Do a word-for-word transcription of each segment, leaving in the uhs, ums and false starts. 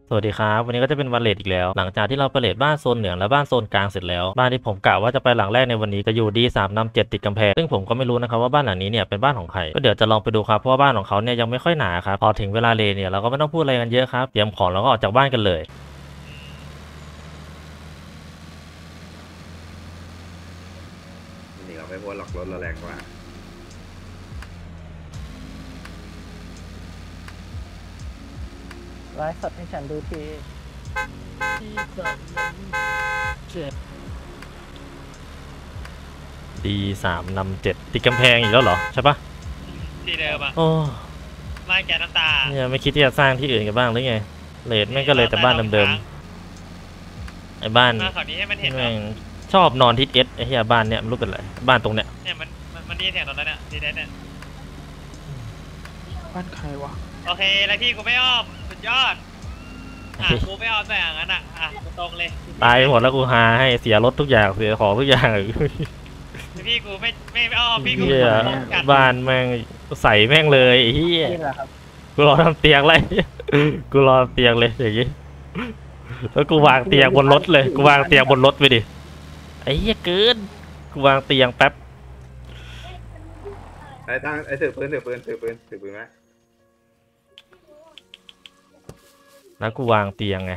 สวัสดีครับวันนี้ก็จะเป็นวันเลดอีกแล้วหลังจากที่เราไปเลดบ้านโซนเหนือและบ้านโซนกลางเสร็จแล้วบ้านที่ผมกะว่าจะไปหลังแรกในวันนี้ก็อยู่ดีสามนำเจ็ดติดกำแพงซึ่งผมก็ไม่รู้นะครับว่าบ้านหลังนี้เนี่ยเป็นบ้านของใครก็เดี๋ยวจะลองไปดูครับเพราะว่าบ้านของเขาเนี่ยยังไม่ค่อยหนาครับพอถึงเวลาเลดเนี่ยเราก็ไม่ต้องพูดอะไรกันเยอะครับเตรียมของแล้วก็ออกจากบ้านกันเลยนี่เราไม่พ้นหลอกรถเราแรงกว่าไลฟ์สดให้ฉันดูทีเจ็บดีสามนำเจ็ดติดกำแพงอีกแล้วเหรอใช่ปะที่เดิมอ่ะโอ้บ้านแกน้ำตาเนี่ยไม่คิดที่จะสร้างที่อื่นกันบ้างหรือไงเลดแม่งก็เลยแต่บ้านเดิมๆไอ้บ้านมาขอนี้ให้มันเห็นแม่งชอบนอนทิศเอสไอ้เหี้ยบ้านเนี่ยไม่รู้เป็นไรบ้านตรงเนี้ยเนี่ยมันมันมันดีเสียงตรงนั้นเนี่ยดีเด่นเนี่ยบ้านใครวะโอเคแล้วที่กูไม่อ้อมสุดยอดอ่ะกูไม่อ้อมแต่อย่างนั้นอ่ะอ่ะตรงเลยตายหมดแล้วกูหาให้เสียรถทุกอย่างเสียของทุกอย่างพี่กูไม่ไม่อ้อมพี่กูบ้านแม่งใส่แม่งเลยไอ้เหี้ยกูรอทำเตียงเลยกูรอเตียงเลยอย่างงี้แล้วกูวางเตียงบนรถเลยกูวางเตียงบนรถไปดิไอ้เหี้ยเกินกูวางเตียงแป๊บไอ้ตั้งไอ้ถือปืนถือปืนถือปืนถือปืนไหมแล้วกูวางเตียงไง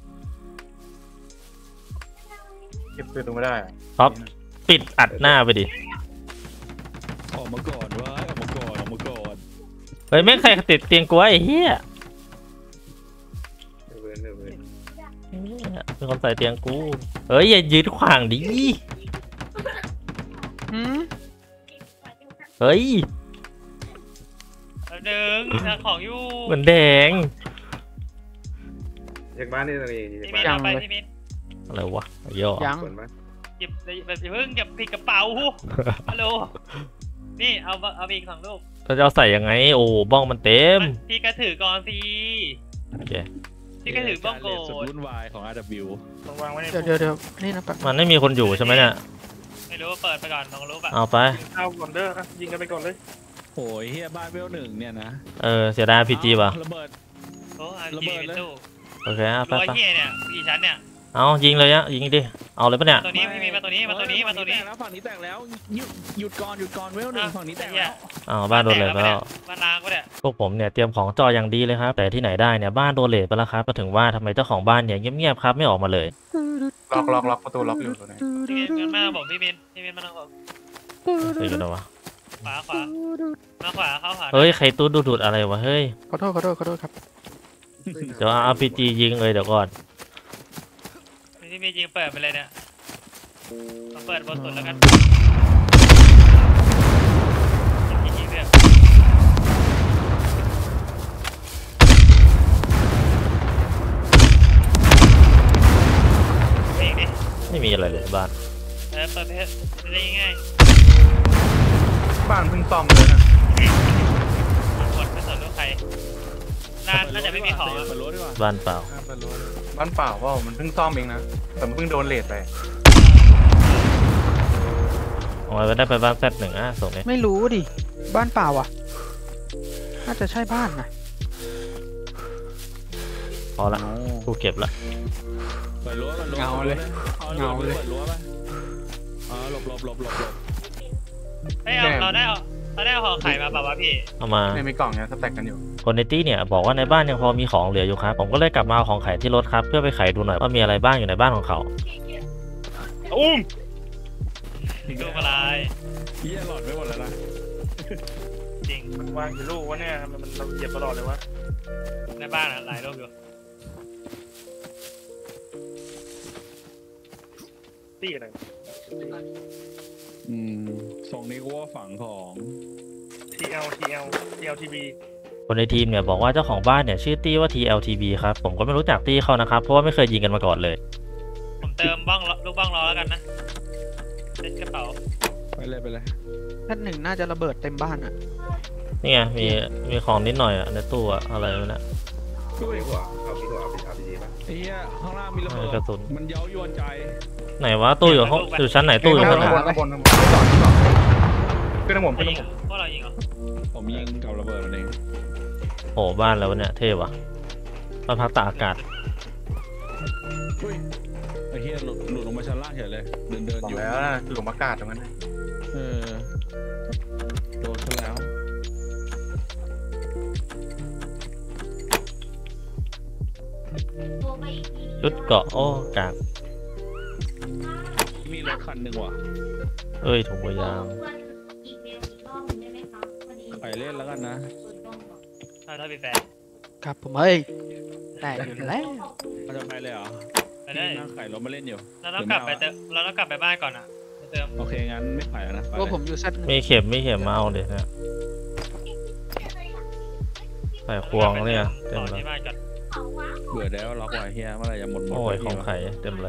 เก็บปืนตรงไม่ได้ท็อปปิดอัดหน้าไปดิออกมาก่อนวะออกมาก่อนออกมาก่อนเฮ้ยไม่ใครติดเตียงกูไอ้เหี้ยถือปืนถือปืนเป็นคนใส่เตียงกูเฮ้ยอย่ายืนขวางดิเฮ้ยหนึ่งทางของอยู่เหมือนแดงเช็คบ้านนี่ตรงนี้ที่มินเอาไปที่มินอะไรวะย่อยังหยิบแบบเพิ่งจะผิดกระเป๋าฮัลโหลนี่เอาเอาอีกสองลูกเราจะเอาใส่ยังไงโอ้บ้องมันเต็มพี่ก็ถือก่อนสิโอเคพี่ก็ถือบ้องโกสุดวุ่นวายของ อาร์ ดับเบิลยูต้องวางไว้ในเดี๋ยวเดี๋ยวเดี๋ยวนี่นะมันไม่มีคนอยู่ใช่ไหมเนี่ยไม่รู้เปิดไปก่อนลองรู้ป่ะเอาไปเอาก่อนเด้อยิงกันไปก่อนเลยโอ้ยเฮียบ้านเวลหนึ่งเนี่ยนะเออเสียดายพีจีป่ะระเบิดโอ้ระเบิดเลยโอเคอ่ะไปไปเนี่ยกี่ชั้นเนี่ยเอายิงเลยอะยิงดิเอาเลยปะเนี่ยตัวนี้พี่มีมาตัวนี้มาตัวนี้มาตัวนี้แล้วฝั่งนี้แตกแล้วหยุดหยุดก่อนหยุดก่อนเวลหนึ่งฝั่งนี้แตกแล้วอ้าวบ้านโดนเลทไปแล้วบ้านล้างก็เนี่ยพวกผมเนี่ยเตรียมของจออย่างดีเลยครับแต่ที่ไหนได้เนี่ยบ้านโดนเลทไปแล้วครับก็ถึงว่าทำไมเจ้าของบ้านเนี่ยเงียบๆครับไม่ออกมาเลยล็อกล็อกล็อกประตูล็อกอยู่ตัวนี้พี่มินมาบอกพี่มินพี่มินมาทางผมเฮ้ยกันวะขวาขวามาขวาเข้าขวาเฮ้ยใครตู้ดูดอะไรวะเฮ้ยขอโทษขอโทษขอโทษครับเดี๋ยวเอาพีจียิงเลยเดี๋ยวก่อนที่มียิงเปิดไปเลยเนี่ยมาเปิดบนสุดแล้วกันยิงๆเนี่ยเองดิไม่มีอะไรเลยบ้านเออเปิดไปได้ง่ายบ้านเพิ่งซ่อมเลยนะกดไม่สนลูกใครน่าน่าจะไม่มีของบ้านเปล่าบ้านเปล่าว่ามันเพิ่งซ่อมเองนะแต่มันเพิ่งโดนเลทไปเอาไว้ได้ไปบ้านแซดหนึ่งอ่ะส่งนี้ไม่รู้ดิบ้านเปล่าอ่ะน่าจะใช่บ้านนะพอละกูเก็บละเปิดรั้วเงาเลยเงาเลยปิดรั้วไปอ๋อหลบหลบหลบหลบหลบเฮ้ยเราได้เราได้ห่อไข่มาแบบว่าพี่เอามาในมีกล่องเนี่ยสแต็กกันอยู่คนในตี้เนี่ยบอกว่าในบ้านยังพอมีของเหลืออยู่ครับผมก็เลยกลับมาเอาของไข่ที่รถครับเพื่อไปไขดูหน่อยว่ามีอะไรบ้างอยู่ในบ้านของเขาอุ้มดูอะไรเฮียหลอดไม่หมดแล้วนะจริงมันวางกี่ลูกวะเนี่ยมันมันเราเหยียบตลอดเลยวะในบ้านอะหลายลูกอยู่ตีอะไรอืมส่งนี้ก็ว่าฝั่งของที แอล ที แอล ที แอล ที บีคนในทีมเนี่ยบอกว่าเจ้าของบ้านเนี่ยชื่อตี้ว่า ที แอล ที บี ครับผมก็ไม่รู้จักตี้เขานะครับเพราะว่าไม่เคยยิงกันมาก่อนเลยผมเติมบ้องลูกบ้องรอแล้วกันนะเล่นกระเป๋าไปเลยไปเลยท่านหนึ่งน่าจะระเบิดเต็มบ้านอ่ะนี่ไงมีมีของนิดหน่อยอ่ะในตู้อะอะไรวะเนี่ยตู้ดีกว่าเอาดีกว่าเอาเอาดีป่ะไอ้เหี้ยข้างล่างมีระเบิดกระสุนมันเย้ายวนใจไหนวะตู้อยู่ห้องอยู่ชั้นไหนตู้อยู่ชั้นไหนข้างบนข้างบนขึ้นข้างบนขึ้นข้างบนพวกเรายิงเหรอผมยิงกับระเบิดมันเองโอ้บ้านแล้วเนี่ยเท่ว่ะไปบ้านพักตากอากาศอุ้ยไอ้เฮียหลุดหลุดลงมาชั้นล่างเฉยเลยเดินเดินบออก ยู่แล้วนะหลุมอากาศตรงนั้นเออโดนซะแล้วชุดเกาะโอ้กากมีรถคันหนึ่งว่ะเอ้ยถุงมือยางไปเล่นแล้วกันนะถ้าถ้าเป็นแฟนครับผมเฮ้ยแต่อยู่แล้วเราจะไปเลยเหรอไปได้พี่นั่งไข่รถมาเล่นอยู่เราต้องกลับไปเติมเราต้องกลับไปบ้านก่อนอ่ะไปเติมโอเคงั้นไม่ไปแล้วนะไปว่าเลยผมอยู่เซตหนึ่งมีเข็มมีเข็มมาเอาเดี๋ยวนะใส่ควงเนี่ยเต็ต่มอเลยที่บ้านก่อนเบื่อแล้วล็อกไว้เฮียเมื่อไหรจะหมดหมดโอ้ยสักของทีวะไข่เต็มเลย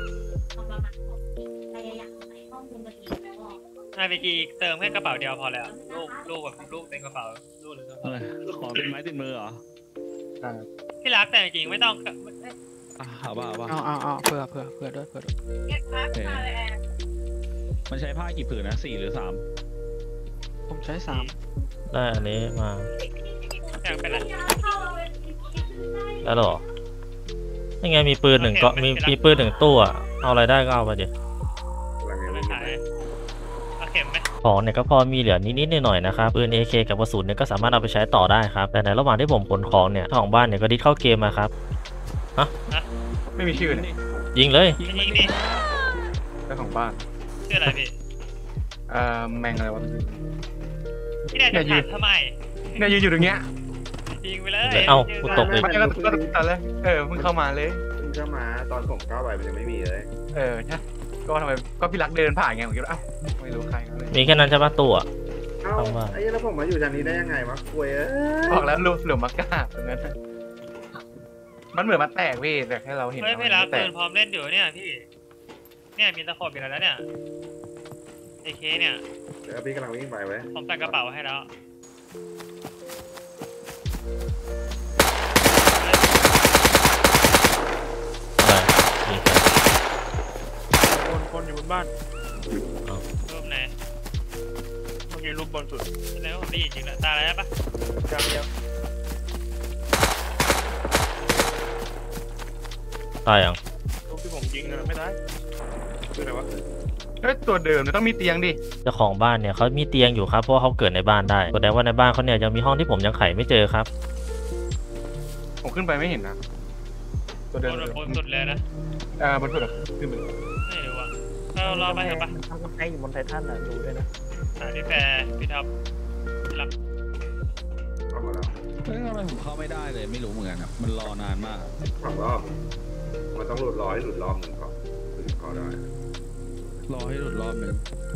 นายไปกีเติมแค่กระเป๋าเดียวพอแล้วลูกลูกแบบลูกเป็นกระเป๋าลูกหรือกระเอเป๋าอขอเป็นไม้ติดมือเหรอที่รักแต่จริงๆไม่ต้องอ่ะเอาป่ะเอาป่ะเอาเอาเอาเผื่อเผื่อเผื่อด้วยเผื่อด้วยโอเคมันใช้ผ้ากี่ผืนนะสี่หรือสามผมใช้สามได้อันนี้มาอยากเป็นอะไรแล้วเหรอยังไงมีปืนหนึ่งก็มีมีปืนหนึ่งตู้อะเอาอะไรได้ก็เอาไปดิไม่ขายเอาเข็มไหมของเนี่ยก็พอมีเหลือนิดๆหน่อยๆนะครับปืน เอ เค กับกระสุนเนี่ยก็สามารถเอาไปใช้ต่อได้ครับแต่ในระหว่างที่ผมขนของเนี่ยเจ้าของบ้านเนี่ยก็ดิสเข้าเกมมาครับไม่มีชื่อเนี่ยยิงเลยยิงดิเจ้าของบ้านชื่ออะไรพี่เอ่อแมงอะไรวะพี่แดนจะถามทำไมเนี่ยยืนอยู่ตรงเนี้ยยิงไปเลยเอ้ากูตกเลยมันก็ก็ตอนแรกเออเพิ่งเข้ามาเลยเพิ่งเข้ามาตอนผมเข้าไปมันยังไม่มีเลยเออใช่ก็ทำไมก็พี่รักเดินผ่านไงผมคิดว่าเอ้าไม่รู้ใครเขาเลยมีแค่นั้นใช่ปะตู้อะเอ้าเข้ามาไอ้แล้วผมมาอยู่ทางนี้ได้ยังไงวะคุยเอ้ยบอกแล้วลูกหลุมอากาศตรงนั้นมันเหมือนมันแตกพี่แต่ให้เราเห็นเฮ้ยว่าพี่รักมันแตเดิกนพร้อมเล่นอยู่เนี่ยพี่ เนี่ยมีตะขบอีกแล้วเนี่ยเอเคเนี่ยเดี๋ยวพี่กำลังวิ่งไปเว้ยผมใส่กระเป๋าให้แล้วอะไรยิงไปคนคนอยู่บนบ้านรูปไหนเมื่อกี้รูปบนสุดแสดงว่าผมได้ยินจริงแหละตาอะไรปะจำเดียวตายยังรูปที่ผมยิงนะไม่ได้คืออะไรวะเฮ้ยตัวเดิมเนี่ยต้องมีเตียงดิเจ้าของบ้านเนี่ยเขามีเตียงอยู่ครับเพราะว่าเขาเกิดในบ้านได้แสดงว่าในบ้านเขาเนี่ยยังมีห้องที่ผมยังไขไม่เจอครับผมขึ้นไปไม่เห็นนะตัวบเดิมนแบบบนสุดเลยนะเออบนสุดอะขึ้นไปไม่รู้อ่ะเรารอไปเถอะปะทำกำแพงอยู่บนไททันอ่ะดูด้วยนะหาพี่แฟร์พี่ท็อปพี่รักเข้ามาแล้วเฮ้ยทำไมผมเข้าไม่ได้เลยไม่รู้เหมือนกันครับมันรอนานมากสองรอบ มันต้องหลุดร้อยหลุดรอบหนึ่งก่อนถึงเข้าได้รอให้หลุดรอบหนึ่ง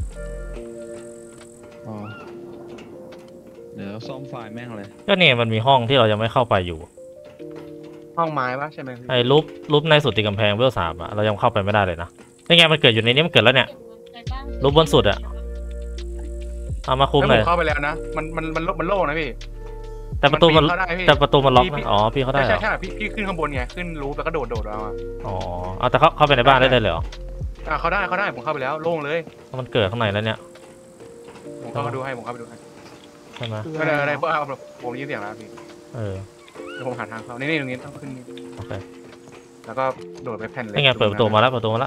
อ๋อเดี๋ยวซ่อมไฟล์แม่งเลยก็เนี่ยมันมีห้องที่เรายังไม่เข้าไปอยู่ห้องไม้ปะใช่ไหมพี่ไอ้รูปรูปในสุดติกำแพงเวลสามอะเรายังเข้าไปไม่ได้เลยนะนี่ไงมันเกิดอยู่ในนี้มันเกิดแล้วเนี่ยรูปบนสุดอะเอามาคุมแล้วเลผยมเข้าไปแล้วนะมันมันมันมันโล่งนะพี่แต่ประตูมันปีเข้าได้พี่แต่ประตูมันล็อกพี่นะอ๋อพี่เขาได้ใช่เหรอใช่ใช่พี่พี่ขึ้นข้างบนไงขึ้นรูปแล้วก็โดดโดดเอาอะอ๋อเอาแต่เขาเข้าไปในบ้านได้เลยเหรออ่ะเขาได้เขาได้ผมเข้าไปแล้วโล่งเลยมันเกิดข้างในแล้วเนี่ยผมเข้ามาดูให้ผมเข้าไปดูให้ใช่ไหมไม่ได้อะไรเพราะเอาผมได้ยินเสียงแล้วพี่เออเดี๋ยวผมหาทางเข้านี่นี่ตรงนี้ต้องขึ้นนี่โอเคแล้วก็โดดไปแผ่นเลยนี่ไงเปิดประตูมาแล้วเปิดประตูมาแล้ว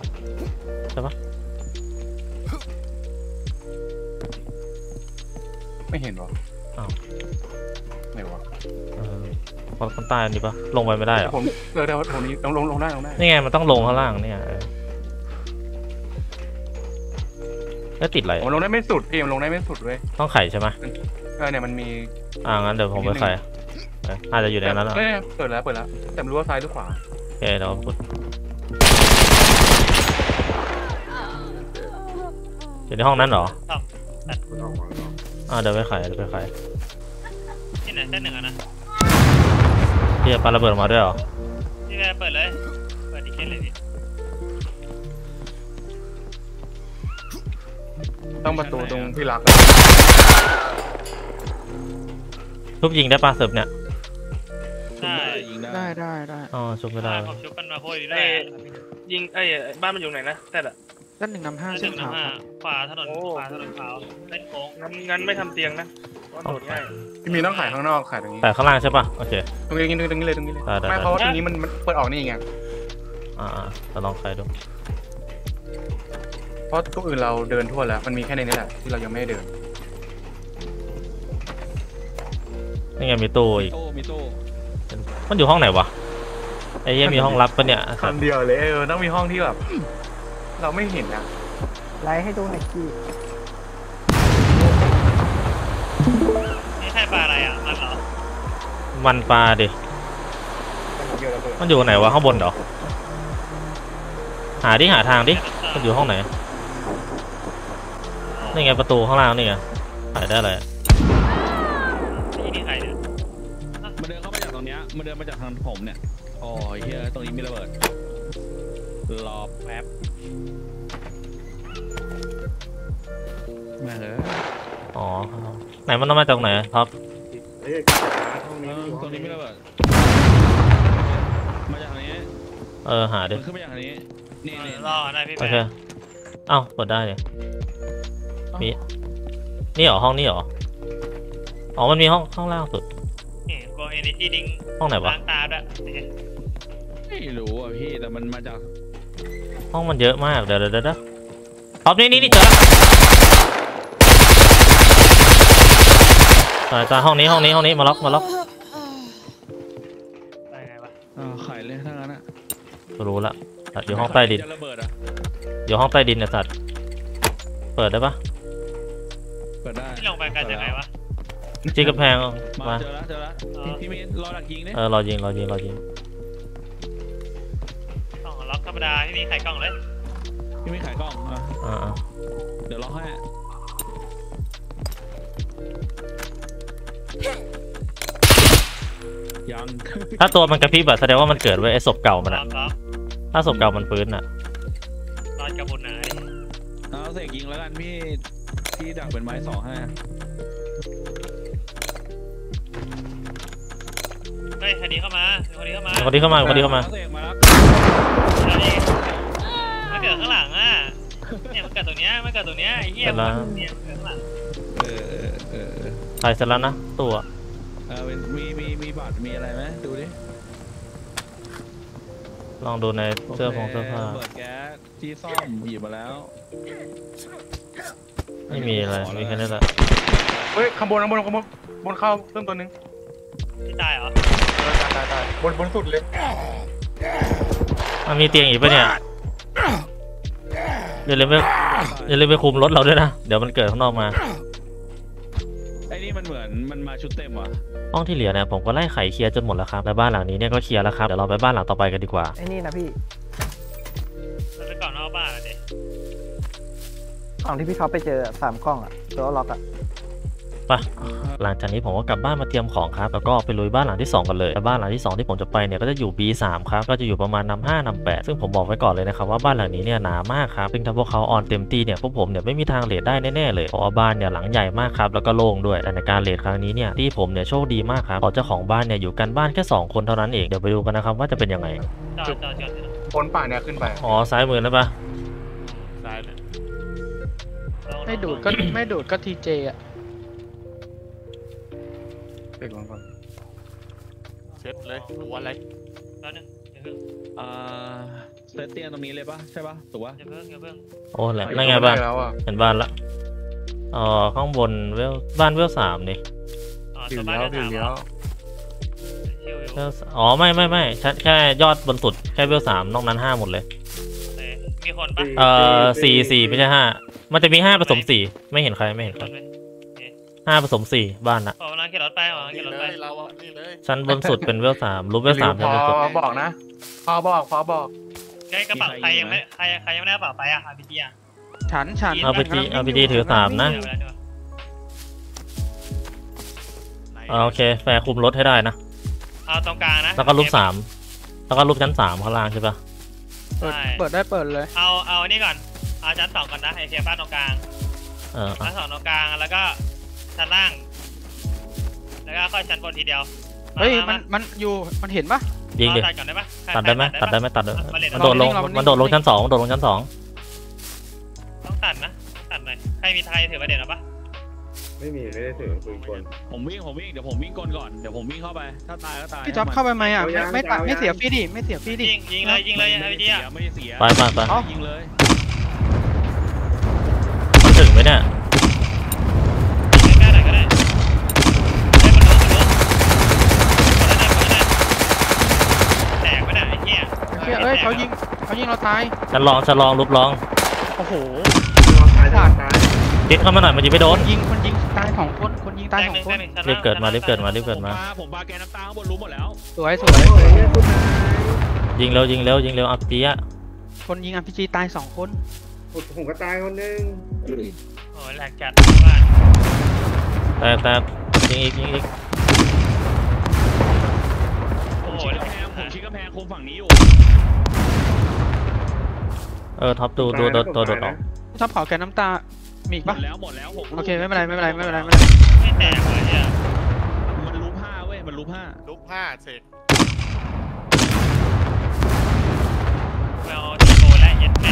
ไม่เห็นวะอ้าวไหนวะเออคนข้างใต้นี่ปะลงไปไม่ได้เหรอผมเออเดี๋ยวผมนี้ลงลงลงได้ลงได้นี่ไงมันต้องลงข้างล่างเนี่ยเออแล้วติดอะไรผมลงได้ไม่สุดพี่มันลงได้ไม่สุดเว้ยต้องไข่ใช่ไหมเออเนี่ยมันมีอ่างั้นเดี๋ยวผมไปไข่เอออาจจะอยู่ในนั้นแล้วเอ้ยเปิดแล้วเปิดแล้วแต่ไม่รู้ว่าซ้ายหรือขวาโอเคเดี๋ยวผมกดอยู่ในห้องนั้นเหรอมันออกมาแล้วอ่าเดี๋ยวไปไข่เดี๋ยวไปไข่ที่ไหนเส้นหนึ่งอะนะพี่จะปาระเบิดออกมาด้วยเหรอพี่แฟร์เปิดเลยเปิดดิเคนเลยพี่ต้องประตูตรงพี่รักทุบยิงได้ปะเสิร์ฟเนี่ยได้ยิงได้ได้ได้ได้อ๋อชุบไม่ได้ผมชุบกันมาโคตรดีได้ยิงไอ้บ้านมันอยู่ไหนนะแต่ละด้านหนึ่งนำห้าหเส้นึ่นงขาวน้ำห้าครับขวาถนนขวาถนนขาวเล่นโค้งงั้นงั้นไม่ทำเตียงนะก็โดดง่ายพี่มีต้องขายข้างนอกขายตรงนี้แต่ข้างล่างใช่ปะโอเคตรงนี้ตรงนี้ตรงนี้เลยตรงนี้เลยได้ได้ไม่เพราะว่าตรงนี้มันมันเปิดออกนี่ไงอ่าๆจะลองใครดูเพราะตัวอื่นเราเดินทั่วแล้วมันมีแค่ในนี้แหละที่เรายังไม่ได้เดินนี่ไงมีตู้อีกโต้มีโต้มันอยู่ห้องไหนวะไอ้เหี้ยมีห้องลับปะเนี่ยคำเดียวเลยเออต้องมีห้องที่แบบเราไม่เห็นนะไลฟ์ให้ดูหน่อยกี้นี่ใช่ปลาอะไรอ่ะมันเหรอมันปลาดิเดียวเราเปิดมันอยู่ไหนวะข้างบนเหรอหาดิหาทางดิมันอยู่ห้องไหนนี่ไงประตูข้างล่างนี่ไงถ่ายได้เลยนี่นี่ใครเนี่ยมันเดินเข้ามาจากตรงเนี้ยมันเดินมาจากทางผมเนี่ยอ๋อเฮียตรงนี้มีระเบิดรอแป๊บแม่งเอ้ยอ๋อไหนมันต้องมาจากไหนท็อปเฮ้ยห้องเอนี้ออยู่ตห้รอง งนี้นี้มีระเบิดมาจากทางนี้เออหาดิมันขึ้นมาจากทางนี้นี่นี่รอได้พี่โอแป๊เค เอ้าเปิดได้เลยมีนี่เหรอห้องนี้เหรออ๋อมันมีห้องข้างล่างสุดนี่โกเอเนจีดิ้งห้องไหนวะล้างตาด้วยไม่รู้อ่ะพี่แต่มันมาจากห้องมันเยอะมากเดี๋ยวเดี๋ยวเดี๋ยวท็อปนี่นี่นี่เจอแล้วจ้าห้องนี้ห้องนี้ห้องนี้มาล็อกมาล็อกได้ไงวะอ่าไข่เลยถ้างั้นอ่ะรู้ละอยู่ห้องใต้ดินจะระเบิดอ่ะอยู่ห้องใต้ดินเนี่ยสัตว์เปิดได้ปะเปิดได้ที่ลงไปกันยังไงวะจี้กระแพงมามาเจอแล้วเจอแล้วพี่พี่มีรอดักยิงเนี่ยเออรอยิงรอยิงรอยิงกล่องล็อกธรรมดาที่นี่ใครกล่องเลยพี่มีขายกล้องอ่ะอ่าเดี๋ยวล็อกให้ยังถ้าตัวมันกระพริบอะแสดงว่ามันเกิดไว้ไอ้ศพเก่ามันล็อะอกล็อกถ้าศพเก่ามันฟื้นอะรอดกระบุนไหนเอาเสกยิงแล้วกันพี่พี่ดักเป็นไม้สองให้เฮ้ยคนนี้เข้ามาคนนี้เข้ามาคนที่เข้ามาคนที่เข้ามาเสกมาแล้วอันนี้มันเกิดข้างหลังอ่ะเนี่ยมันเกิดตรงเนี้ยมันเกิดตรงเนี้ยไอ้เหี้ยมันเนี่ยมันเกิดข้างหลังเออเออเออเออใส่เสร็จแล้วนะตัวเออเป็นมีมีมีบัตรมีอะไรไหมดูดิลองดูในเสื้อผงเสื้อผ้าเปิดแก๊สที่ซ่อมหยิบมาแล้วไม่มีอะไรมีแค่นี้แหละเฮ้ยข้างบนข้างบนข้างบนบนเข้าเพิ่มตัวหนึงที่ตายเหรอเออตายตายตายบนบนสุดเลยมันมีเตียงอีกปะเนี่ยอย่าลืมไปอย่าลืมไปคุมรถเราด้วยนะเดี๋ยวมันเกิดข้างนอกมาไอ้นี่มันเหมือนมันมาชุดเต็มว่ะห้องที่เหลือเนี่ยผมก็ไล่ไขเคลียร์จนหมดแล้วครับและบ้านหลังนี้เนี่ยก็เคลียร์แล้วครับเดี๋ยวเราไปบ้านหลังต่อไปกันดีกว่าไอ้นี่นะพี่มันไปก่อนนอกบ้านอ่ะเด็กกล่องที่พี่เขาไปเจออะสามกล่องอ่ะตัวล็อกอ่ะไปหลังจากนี้ผมก็กลับบ้านมาเตรียมของครับแล้วก็ไปลุยบ้านหลังที่สองกันเลยและบ้านหลังที่สองที่ผมจะไปเนี่ยก็จะอยู่ บี สาม ครับก็จะอยู่ประมาณนำห้านำแปดซึ่งผมบอกไว้ก่อนเลยนะครับว่าบ้านหลังนี้เนี่ยหนามากครับซึ่งถ้าพวกเขาออนเต็มที่เนี่ยพวกผมเนี่ยไม่มีทางเลทได้แน่ๆเลยเพราะว่าบ้านเนี่ยหลังใหญ่มากครับแล้วก็โล่งด้วยแต่ในการเลทครั้งนี้เนี่ยที่ผมเนี่ยโชคดีมากครับเพราะเจ้าของบ้านเนี่ยอยู่กันบ้านแค่สองคนเท่านั้นเองเดี๋ยวไปดูกันนะครับว่าจะเป็นยังไงจอดจอดจอดบนป่าเนี่ยขึ้นไปอ๋อซ้ายมือนะปะตายเลยไม่ดูดก็ ไม่ดูดก็ทีเจอะเปิดก่อนก่อนเซ็ตเลยหัวอะไรแล้วนึงอย่าเพิ่งเอ่อเซตเตียงตรงนี้เลยปะใช่ปะถูกปะอย่าเพิ่งอย่าเพิ่งโอ้แหละนั่นไงบ้านแล้วอ่ะเห็นบ้านละอ๋อข้างบนเวลบ้านเวลสามนี่อ๋อถึตัวงบ้านแล้วจะถึถาง มแล้วชิวอยู่เวลสอ๋อไม่ไม่ไม่แค่แค่ยอดบนสุดแค่เวลสามนอกนั้นห้าหมดเลยมีคนปะเอ่อสี่สี่ไม่ใช่ห้ามันจะมีห้าผสมสี่ไม่เห็นใครไม่เห็นมีใคครนไหมห้าผสมสี่บ้านนะขอกำลังขี่รถไปขอกำลังขี่รถไปเราอ่ะนี่เลยชั้นบนสุดเป็นเวลสามรูปเวลสามพชั้นบนสุดอบอกนะพอบอกพอบอกใกล้กระเป๋าใครยังไม่ใครใครยังไม่ได้กระเป๋าไปอ่ะอาร์พีจีอ่ะฉันฉันเอาไปจีเอาไปจีถือสามนะเดี๋ยวไปแล้วดีกว่าอ่าโอเคแฟร์คุมรถให้ได้นะเอาตรงกลางนะแล้วก็รูปสามแล้วก็รูปชั้นสามข้างล่างใช่ปะเปิดใช่เปิดได้เปิดเลยเอาเอานี่ก่อนเอาชั้นสองก่อนนะไอเทียบ้านตรงกลางเออชั้นสองตรงกลางแล้วก็ชั้นล่าง แล้วก็ค่อยชั้นบนทีเดียวเฮ้ยมันมันอยู่มันเห็นปะยิงดิตัดก่อนได้ปะตัดได้ไหมตัดได้ไหมตัดได้มาเลยมันโดดลงเรานิ่งมันโดดลงชั้นสองมันโดดลงชั้นสองมีไทยถือประเด็นหรอปะไม่มีไม่ได้ถือปืนกลผมวิ่งผมวิ่งเดี๋ยวผมวิ่งกลก่อนเดี๋ยวผมวิ่งเข้าไปถ้าตายก็ตายพี่จ๊อบเข้าไปไหมอ่ะไม่ไม่ตัดไม่เสียฟรีดิไม่เสียฟรีดิยิงยิงเลยยิงเลยไม่ไอ้ได้เจี๊เสียยไม่ได้เสียไปไปไปยิงเลยมันถึงไหมเนี่ยแค่ไหนก็ได้ให้มันรู้มันรู้แตกไปไหนไอ้เหี้ยเฮ้ยเอ้ยเขายิงเขายิงเราตายฉันลองฉันลองลุบลองโอ้โหลองซ้ายลองซ้ายคิดเข้ามาหน่อยมันยิงไม่โดคน นยิงคนยิงตายสองคนคนยิงตายสองคนรีบเกิดมารีบเกิดมารีบผเกิดมมาปาผมปาแกน้ำตาข้างบนรู้หมดแล้วสวยสวยโอ้ยเนี่ยคุณนายยิงเร็วยิงเร็วยิงเร็วอัพจีอะคนยิงอาร์พีจีตายสองคนผมผมก็ตายคนนึงโอ้ยแหลกจัดบ้านแต่แต่ยิงอีกยิงอีกโอ้ผมยชี้กำแพงผมชี้กำแพงคุมฝั่งนี้อยู่เออท็อปดูดูตัวตัวโดดออกชอบเผาแกนน้ำตามีอีกหมปะดแล้วหมดแล้วหกลูกโอเคไม่เป็นไรไม่เป็นไรไม่เป็นไรไม่เป็นไรไม่แตกเลยเนี่ยมันรูปห้าเว้ยมันรูปห้าลุกผ้าเสกไม่เอาทีโฟและเย็ดแม่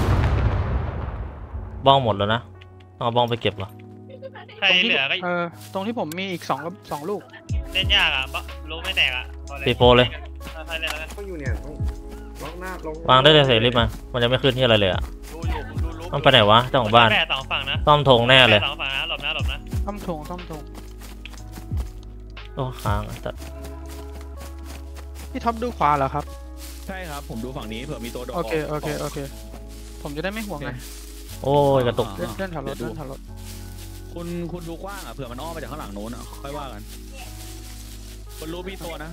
บ้องหมดแล้วนะเอาบ้องไปเก็บเหรอใครเหลือก็เออตรงที่ผมมีอีกสองสองลูกเล่นยากอ่ะรู้ไม่แตกอ่ะตีโฟเลยใครเล่นแล้วกันก็อยู่เนี่ยต้องล็อกหน้าล็อกวางได้เลยเสรีบมามันยังไม่ขึ้นที่อะไรเลยอะดูอยู่ผมดูลุกมันไปไหนวะเจ้าของบ้านแปดสองฝั่งนะซ่อมธงแน่เลยสองฝั่งนะหลบนะหลบนะต้อมทงต้อมทงโอ้ค้างแต่พี่ท็อปดูขวาเหรอครับใช่ครับผมดูฝั่งนี้เผื่อมีตัวโดดโอเคโอเคโอเคผมจะได้ไม่ห่วงไงโอ้ยกระตุกเลื่อนเลื่อนแถวรถเลื่อนแถวรถคุณคุณดูกว้างอ่ะเผื่อมันอ้อมมาจากข้างหลังโน้นอ่ะค่อยว่ากันคนรู้มีตัวนะ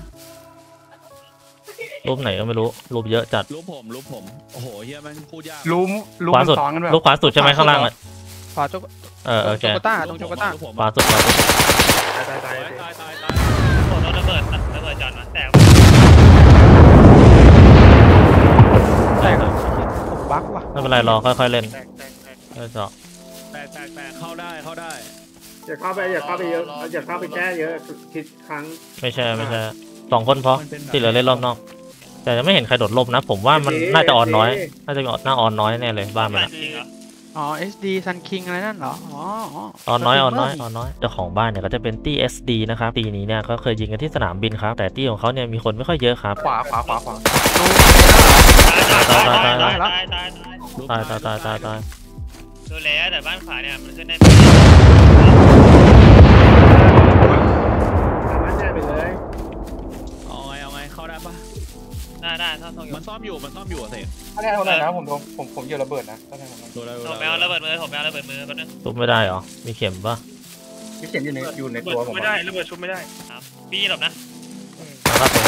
รูปไหนก็ไม่รู้รูปเยอะจัดรูปผมรูปผมโอ้โหเฮียมันพูดยากรู้รู้ขวามันสุดซ้อนกันแบบรูปขวาสุดใช่ไหมข้างล่างอะขวาโจกเออโอเคโจกต้าตรงโจกต้ารูปผมขวาสุดขวาสุดตายตายตายตายตายตายตายโอ้รถระเบิดระเบิดจอดมาแตกแต่ผมบั๊กว่ะไม่เป็นไรรอค่อยๆเล่นแตกแตกแตกเออเจาะแตกแตกแตกเข้าได้เข้าได้อย่าเข้าไปอย่าเข้าไปเยอะอย่าเข้าไปแก้เยอะคิดครั้งไม่ใช่ไม่ใช่สองคนพอมันเป็นแบบที่เหลือเล่นรอบนอก แต่ยังไม่เห็นใครโดดร่มนะ ผมว่ามันน่าจะออนน้อย น่าจะน่าออนน้อยแน่เลยบ้านมันอะจริงเหรออ๋อ เอส ดี Sun King อะไรนั่นเหรออ๋ออ๋อออนน้อยออนน้อยออนน้อยเจ้าของบ้านเนี่ยก็จะเป็นตี้ เอส ดี นะครับตีนี้เนี่ยก็เคยยิงกันที่สนามบินครับแต่ตี้ของเขาเนี่ยมีคนไม่ค่อยเยอะครับขวาขวาขวาขวาตายตายตายตายตายรูปตายตายตายตายตายดูแลแต่บ้านขวาเนี่ยมันขึ้นได้สามารถแก้ไปเลยเอาไงเอาไงเข้าได้ปะได้ได้ถ้าส่งอยู่มันซ่อมอยู่มันซ่อมอยู่อะเสกถ้าแน่เท่าไหร่นะผมโดนผมผมเยอะระเบิดนะถ้าแน่ผมดูได้ดูผมแมได้วระเบิดมือผมแมวระเบิดมือแป๊บนึงทุบไม่ได้เหรอมีเข็มปะที่เขียนอยู่ในอยู่ในตัวผมไม่ได้ระเบิดชุบไม่ได้ครับพี่หลบนะครับผม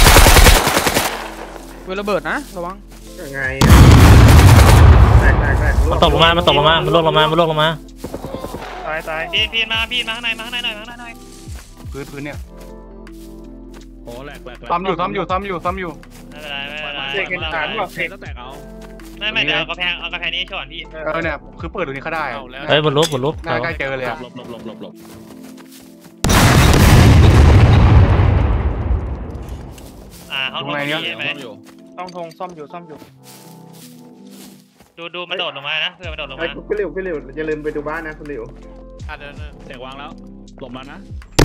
เวลระเบิดนะระวังยังไงแตกแตกแตกมันตกลงมา มันตกลงมา มันล่วงลงมา มันล่วงลงมาตายตายพี่พี่มาพี่มาข้างในมาข้างในหน่อยมาข้างในหน่อยพื้นพื้นเนี่ยโอ้แหลกแหลกแหลกซ้ำอยู่ซ้ำอยู่ซ้ำอยู่ซ้ำอยู่ไม่เป็นไรไม่เป็นไรเสกเงินฐานว่ะเสกก็แตกเอาไม่ไม่เดี๋ยวเอากระแพงเอากระแพงนี้ก่อนพี่เออเนี่ยคือเปิดตรงนี้เขาได้เอาแล้วเฮ้ยบนรูปบนรูปหน้าใกล้เจอเลยหลอะบหลบหลบหลบหลบหลบอ่าห้องตรงไหนนี้เนี่ยใช่ไหมซ่อมอยู่ต้องทงซ่อมอยู่ซ่อมอยู่ดูดูมันโดดลงมานะเพื่อมันโดดลงไอ้มาคุณหลิวคุณหลิวอย่าลืมไปดูบ้านนะคุณหลิวอ่ะเดี๋ยวเดี๋ยวเสกวางแล้วหลบแล้วนะ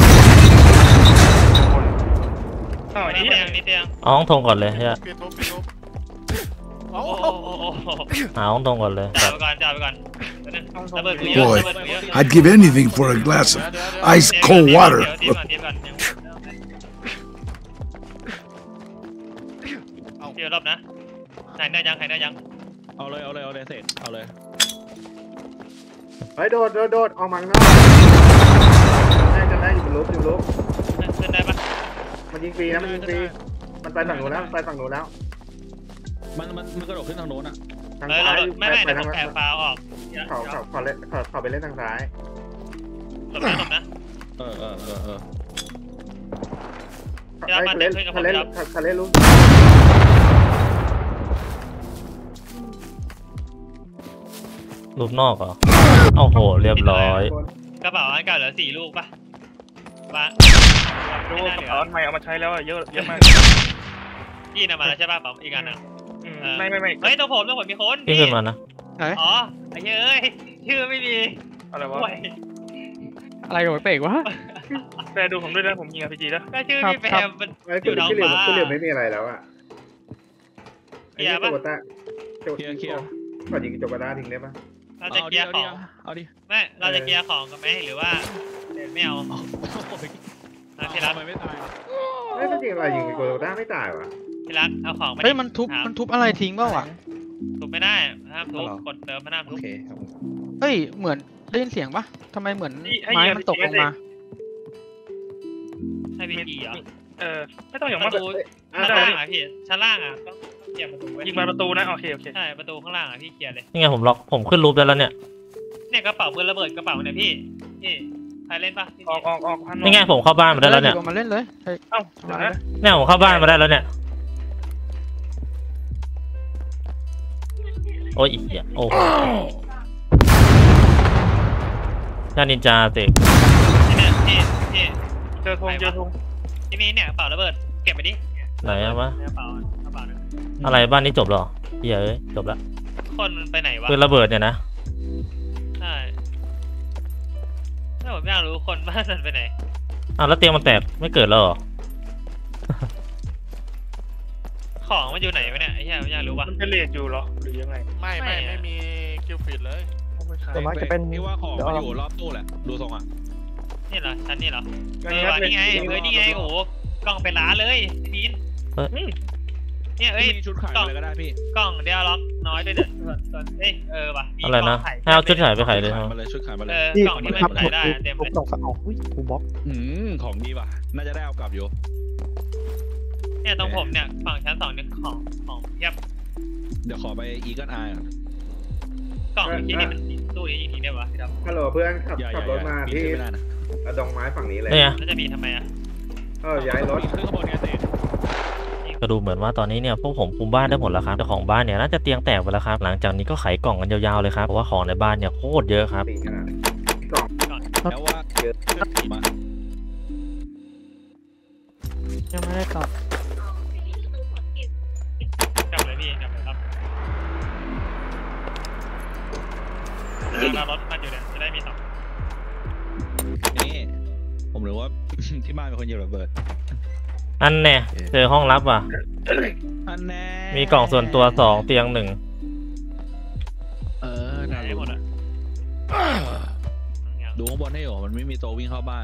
อ้าวนินี่ดเดียวนิดเดียวเอาห้องทงก่อนเลยเฮียเปลี่ยนทุบเปลี่ยนทุบโอ้โหหาห้องทงก่อนเลยจ่ายไปก่อนจ่ายไปก่อนระเบิดมือ Boy ระเบิดมือ I'd give anything for a glass of ice cold water. เดี๋ยวก่อนเดี๋ยวก่อนเดี๋ยวรอบนะใครได้ยังใครได้ยังเอาเลยเอาเลยเอาเลยเสกเอาเลยเฮ้ยโดดโดดโดดออกมาข้างนอกแรกกันแรกอยู่บนรูปอยู่บนรูปขึ้นได้ปะมันยิงฟรีนะมันยิงฟรีมันไปฝั่งนู้นแล้วไปฝั่งนู้นแล้วมันมันมันกระโดดขึ้นทางโน้นอ่ะทางเออซ้ายไม่ไม่ไปเดี๋ยวผทางมแตกฟาวออกเขาเขาเขาเล่นเขาเขาไปเล่นทางซ้ายหลบนะหลบนะเออเออเออเออเขาเล่นเขาเล่นเขาเล่นลูกรูปนอกเหรอโอ้โห เรียบร้อยกระเป๋าอันเก่าเหลือสี่ลูกปะปะดูกระเป๋าอันใหม่เอามาใช้แล้วอะเยอะเยอะมากยี่นำมาแล้วใช่ป่ะป๋องอีกอันนึงไม่ไม่ไม่เฮ้ยตัวผมตัวผมมีคนพี่ขึ้นมานะไหนอ๋อไอ้เฮ้ยชื่อไม่มีอะไรวะห่วยอะไรของไอ้เปกวะแฟร์ดูผมด้วยนะผมยิงอาร์พีจีแล้วก็ชื่อครับพี่แพครับมมันไอ้อยู่ท้องที่เหลือฟ้าที่เหลือไม่มีอะไรแล้วอะไอ้เคลียร์ที่ปะโจกตาโจกเคลียร์เคลียร์ขอยิงโจกตาทิ้งได้ปะเราจะเคลียร์ของเอาดิไม่เราจะเคลียร์ของกันไหมหรือว่าเดี๋ยวไม่เอาเอาที่รักทำไมไม่ตายเฮ้ยถ้าจริงอะไรยิงโจกตาไม่ตายวะที่รักเอาของมาเฮ้ยมันทุบครับมันทุบอะไรทิ้งเปล่าวะทุบไม่ได้ห้ามทุบกดเติมห้ามโอทุบเคครับเฮ้ยเหมือนได้ยินเสียงปะทำไมเหมือนไม้มันตกลงมาให้พี่กี่เหรอเออไม่ต้องอย่างปมากระตูอ่ะชั้นได้ล่างอ่ะพี่ชั้นล่างอ่ะต้องเคลียร์ประตูไว้ยิงมาประตูนะโอเคโอเคใช่ประตูข้างล่างอ่ะพี่เคลียร์เลยนี่ไงผมล็อกผมขึ้นรูปได้แล้วเนี่ยเนี่ยกระเป๋าปืนระเบิดกระเป๋าเนี่ยพี่พี่ใครเล่นปะพี่ออกออกออกพันนี่ไงผมเข้าบ้านมาได้แล้วเนี่ยออมาเล่นเลยเฮ้ยเอ้าเดี๋ยวนะเนี่ยผมเข้าบ้านมาได้แล้วเนี่ยโอ้ยอีกอ่ะโอ้ยานินจาเตะเนี่ยพี่พี่เจอธงเจอธงที่มีเนี่ยกระเป๋าระเบิดเก็บไปดิไหนอะวะกระเป๋ากระเป๋านึงอะไรบ้านนี้จบเหรอเหี้ยเอ้ยจบละคนมันไปไหนวะปืนระเบิดเนี่ยนะใช่ถ้าผมอยากรู้คนบ้านมันไปไหนอ้าวแล้วเตียงมันแตกไม่เกิดแล้วเหรอของมันอยู่ไหนวะเนี่ยไอ้เหี้ยผมอยากรู้วะมันเป็นเลดอยู่เหรอหรือยังไงไม่ไม่ไม่มีคิวปิดเลยส่วนมากจะเป็นพี่ว่าของมันอยู่รอบตู้แหละดูทรงอ่ะนี่เหรอชั้นนี่เหรอก็เอนี่อครับว่ะนี่ไงเออนี่ไงโอ้โหกล่องเป็นล้านเลยพี่บีนเฮ้ยอืมเนี่ยเอ้ยมีชุดขายเลยก็ได้พี่กล่องเดียวล็อกน้อยด้วยเด้อส่วนส่วนเอ้ยเออว่ะมีอะไรนะกล่งไข่ให้เอาชุดขายไปขายเลยขายครับมาเลยชุดขายมาเลเอย อนี่กล่องที่มันครับขายได้อะเต็มทุเลบยตรงสองอุ้ยกูบล็อกอืมของดีว่ะน่าจะได้เอากลับอยู่เนี่ยตรงผมเนี่ยฝั่งชั้นสองเนี่ยของของเทียบเดี๋ยวขอไปอีกันไออ่ะกล่องที่นี่มันตู้นี้อย่างนี้ได้ปะพี่ดำฮัลโหลเพื่อนขับอย่าอขับย่ารถมาพี่ที่ไม่ได้นะอะดงไม้ฝั่งนี้เลยเนี่ยแล้วจะมีทำไมอ่ะเออย้ายรถขึ้นขบวนไงเตะก็ดูเหมือนว่าตอนนี้เนี่ยพวกผมคุมบ้านได้หมดแล้วครับเจ้าของบ้านเนี่ยน่าจะเตียงแตกไปแล้วครับหลังจากนี้ก็ไขกล่องกันยาวๆเลยครับเพราะว่าของในบ้านเนี่ยโคตรเยอะครับปีขนาดแล้วว่าเยอะมายังไม่ได้ตอบกลับเลยพี่กลับเลยครับเรารถมันอยู่เนี่ยจะได้มีสองนี่ผมรู้ว่า ที่บ้านเป็นคนเหยียบระเบิดอันแน่เจอห้องลับว่ะอันแน่มีกล่องส่วนตัวสองเตียงหนึ่งเออไหนน่าหมรู้ดอ่ะดูข้างบนให้อยู่มันไม่มีตัววิ่งเข้าบ้าน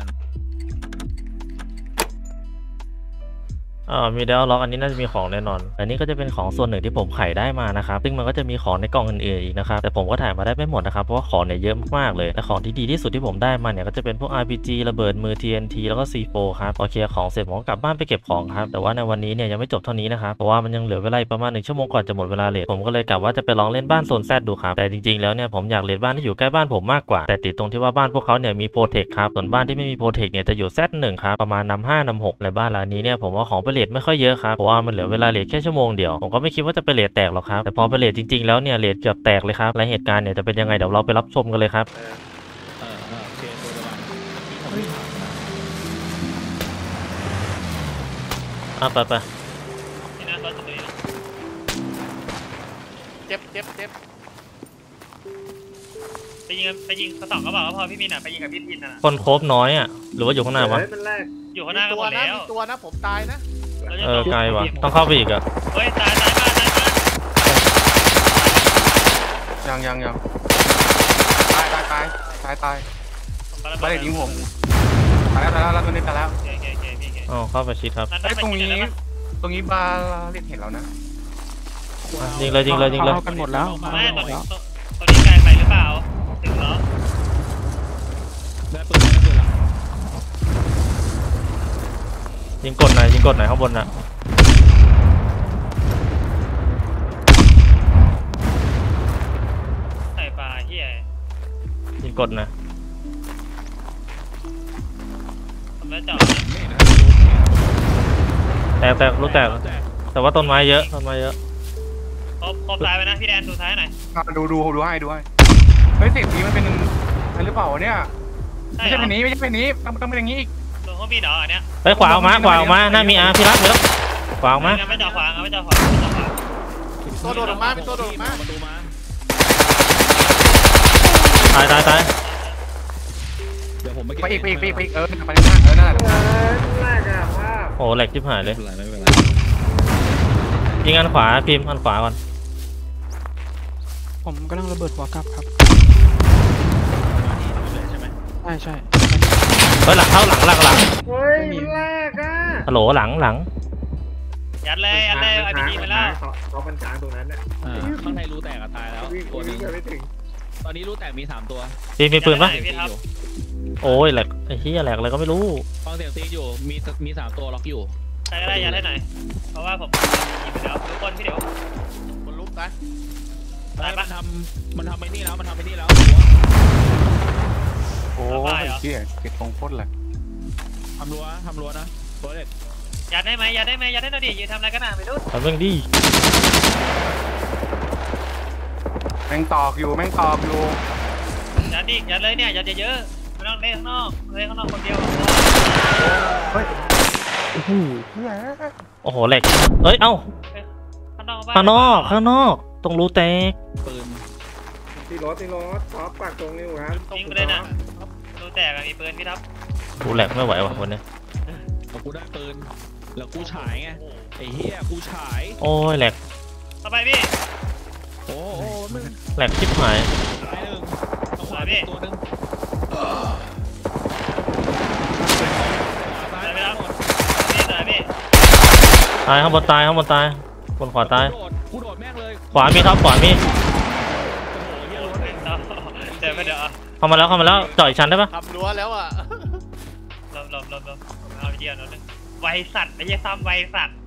อ่ามีเดลล็อกอันนี้น่าจะมีของแน่นอนอันนี้ก็จะเป็นของส่วนหนึ่งที่ผมไขได้มานะครับซึ่งมันก็จะมีของในกล่องอื่นๆอีกนะครับแต่ผมก็ถ่ายมาได้ไม่หมดนะครับเพราะว่าของเนี่ยเยอะมากๆเลยและของที่ดีที่สุดที่ผมได้มาเนี่ยก็จะเป็นพวก อาร์ พี จี ระเบิดมือ ที เอ็น ที แล้วก็ ซี โฟร์ ครับพอเคลียร์ของเสร็จผมก็กลับบ้านไปเก็บของครับแต่ว่าในวันนี้เนี่ยยังไม่จบเท่านี้นะครับเพราะว่ามันยังเหลือเวลาประมาณหนึ่งชั่วโมงก่อนจะหมดเวลาเลทผมก็เลยกะว่าจะไปลองเล่นบ้านโซนแซดดูครับแต่จริงๆแล้วเนี่ยผมอยากเล่นบ้านที่อยู่ใกล้บ้านผมมากกว่าแต่ติดตรงที่ว่าบ้านพวกเขาเนี่ยมีโปรเทคครับส่วนบ้านที่ไม่มีโปรเทคเนี่ยจะอยู่ แซด หนึ่ง ครับประมาณนำห้านำหกในบ้านหลังนี้เนี่ยผมว่าของไปเลทไม่ค่อยเยอะครับเพราะว่ามันเหลือเวลาเลทแค่ชั่วโมงเดียวผมก็ไม่คิดว่าจะไปเลทแตกหรอกครับแต่พอไปเลทจริงๆแล้วเนี่ยเลทเกือบแตกเลยครับและเหตุการณ์เนี่ยจะเป็นยังไงเดี๋ยวเราไปรับชมกันเลยครับเออเออโอเคตัวประมาณอ่ะไปไปนี่นะรถตรงนี้นะเจ็บเจ็บเจ็บไปยิงไปยิงกระสองกระบอกก็พอพี่มินอ่ะไปยิงกับพี่พินน่ะคนโคบน้อยอ่ะหรือว่าอยู่ข้างหน้าวะเฮ้ยมันแรกอยู่ข้างหน้ากันหมดนะแล้วมีตัวนะผมตายนะเออไกลว่ะต้องเข้าไปอีกอ่ะเฮ้ยตายตายมาตายมายังยังยังตายตายตายตายตายไม่ได้ยิงผมตายแล้วตายแล้วตัวนี้ตายแล้วโอเคโอเคโอเคพี่โอเคอ๋อเข้าไปชิดครับไอ้ตรงนี้ตรงนี้บาร์เรียกเห็นแล้วนะอ่ะยิงเลยยิงเลยยิงเลยเข้ากันหมดแล้วไม่เข้าตกัอนนหมนี้ดแล้วตอนนี้ไกลไปหรือเปล่าถึงแล้วได้ปืนได้ปืนละยิงกดหน่อยยิงกดหน่อยข้างบนน่ะใส่ปลาเฮียยิงกดหน่อยผมแล้วจอดนี่นะแตกแตกรู้แตกแต่ว่าต้นไม้เยอะต้นไม้เยอะครบครบซ้ายไปนะพี่แดนดูซ้ายหน่อยดูดูดูให้ดูให้เฮ้ยสิ่งนี้มันเป็นอะไรหรือเปล่าวะเนี่ยใช่ไม่เหรใช่อเป็นนี้ไม่ใช่เป็นนี้ต้องต้องเป็นอย่างนี้อีกลงเครื่องบินเหรออันเนี้ยไปขวาออกมาขวาออกมาหน้ามีอาร์พี่รักเยอะขวาออกมาไม่จอดขวางไม่จอดขวางไม่จอดขวางตัวโดดออกมาเป็นตัวโดดออกมาประตูมาตายตายตายเดี๋ยวผมไปเก็บไปอีกไปอีกไปอีกไปอีกเออไปข้างหน้าเออนั่นแหละโอ้แหลกชิบหายเลไม่ยเป็นไรไม่เป็นไรยิงอันขวาพิมพ์อันขวาก่อนผมกำลังระเบิดหัวกลับครับใช่ไหมใช่ใช่เฮ้ยหลังเข้าหลังหลังหลังเฮ้ยไม่มีมันแรกอ่ะฮัลโหลหลังหลังยัดเลยยัดเลยไอพีจีไปแล้วเขาเขามันช้างตรงนั้นน่ะอ่าข้างในรูแตกอะตายแล้ววิ่งตัวหนึวิ่งงกันไม่ถึงตอนนี้รูแตกมีสามตัวพิมพ์มีปืนปะยัดได้ไหพี่ครับโอ้ยแหลกไอ้เหี้ยแหลกอะไรก็ไม่รู้ฟังเสียงตีอยู่มีมีสามตัวล็อกอยู่ใครก็ได้ยัดให้หน่อยเพราะว่าผมยิงไปแล้วทุกคนพี่เดี๋ยวคนลุกตายตายมันทำมันทำไปนี่แล้วมันทำไปนี่แล้วโอ้ยเหี้ยเก็บตรงโคตรเลยทำรั้วทำรั้วนะรั้วเด็กยัดได้ไหมยัดได้ไหมยัดได้หน่อยดิยืนทำอะไรกันน่ะไปดูทำเรื่องดีแม่งตอกอยู่แม่งตอกอยู่ยัดดิยัดเลยเนี่ยยัดเยอะๆไม่ต้องเล่นข้างนอกเล่นข้างนอกคนเดียวเฮ้ยโอ้โหเฮียโอ้โหแหลกเอ้ยเอ้าข้างนอกข้างนอกข้างนอกตรงรูแตกปืนตีรถตีรถท็อปปากตรงนิ้วครับยิงไปเลยน่ะรูแตกมีปืนพี่ทับกูแหลกไม่ไหวว่ะวันนี้แล้วกูได้ปืนแล้วกูฉายไงไอ้เหี้ยกูฉายโอ้ยแหลกเข้าไปพี่โอ้โหมึงแหลกชิบหายตายหนึ่งเอาขวาไปตัวหนึงไปไปแล้วพี่หน่อยพี่ตายข้างบนตายข้างบนตายบนขวาตายกูโดดกูโดดแม่งเลยขวามีครับขวามีโอ้โหเหี้ยรถเจอไปเดี๋ยวเข้ามาแล้วเข้ามาแล้วจ่อยชั้นได้ปะทำรั้วแล้วอ่ะลบลบลบลบเอาเดียวนิดนึงไวสัตว์ไม่ใช่ซ้ำไวสัตว์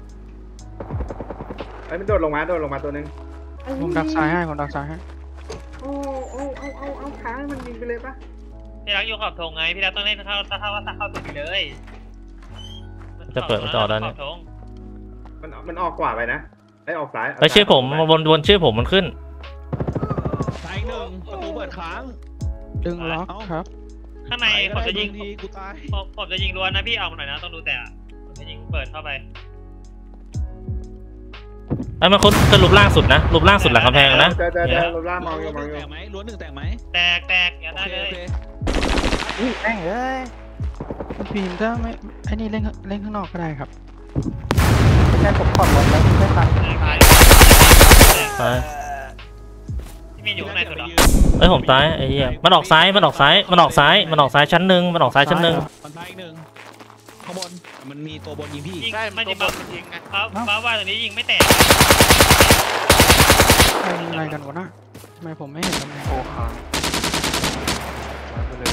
ไอ้มันโดดลงมาโดดลงมาตัวนึงผมดักซ้ายให้ผมดักซ้ายให้โอ้โอ้เอาเอาเอาค้างมันยิงไปเลยปะพี่รักอยู่ขอบธงไงพี่รักต้องเล่นเข้าถ้าเข้าว่าถ้าเข้าถึงเลยจะเปิดมันจะออกได้เนี่ยมันมันออกกว่าไปนะไอ้ออกซ้ายไอ้ชื่อผมวนวนชื่อผมมันขึ้นตายอีกหนึ่งประตูเปิดค้างดึงล็อกครับข้างในผมจะยิงทีกูตายผมผมจะยิงล้วนนะพี่เอามาหน่อยนะต้องดูแต่ผมจะยิงเปิดเข้าไปไอ้มันคนคือรูปล่างสุดนะรูปล่างสุดหลังกำแพงนะเจอเจอเจเนี่อย รูปร่างมองอยู่มองอยู่แตกไหมล้วนหนึ่งแตกไหมแตกแตกอย่าโอได้เคเลโอย เคอุ้ยแม่งเอ้ยพีมถ้าไม่ไอ้นี่เล่นข้างเล่นข้างนอกก็ได้ครับไม่ใช่ผมขอดรถแล้วไม่ทันตายตายที่มีอยู่ข้างในสุดเหรอเอ้ยผมตายไอ้เหี้ยมันออกซ้ายมันออกซ้ายมันออกซ้ายมันออกซ้ายชั้นหนึ่งมันออกซ้ายชั้นหนึ่งมันตายอีกหนึ่งข้างบนมันมีตัวบนยิงพี่ยิงใช่ไม่ตัยิวงบมานมันยิงไงเขาฟ้าว่าตรงนี้ยิงไม่แตกใครมีอะไรกันวะน่ะทำไมผมไม่เห็นตำแหน่งโอ้ค้างไปเลย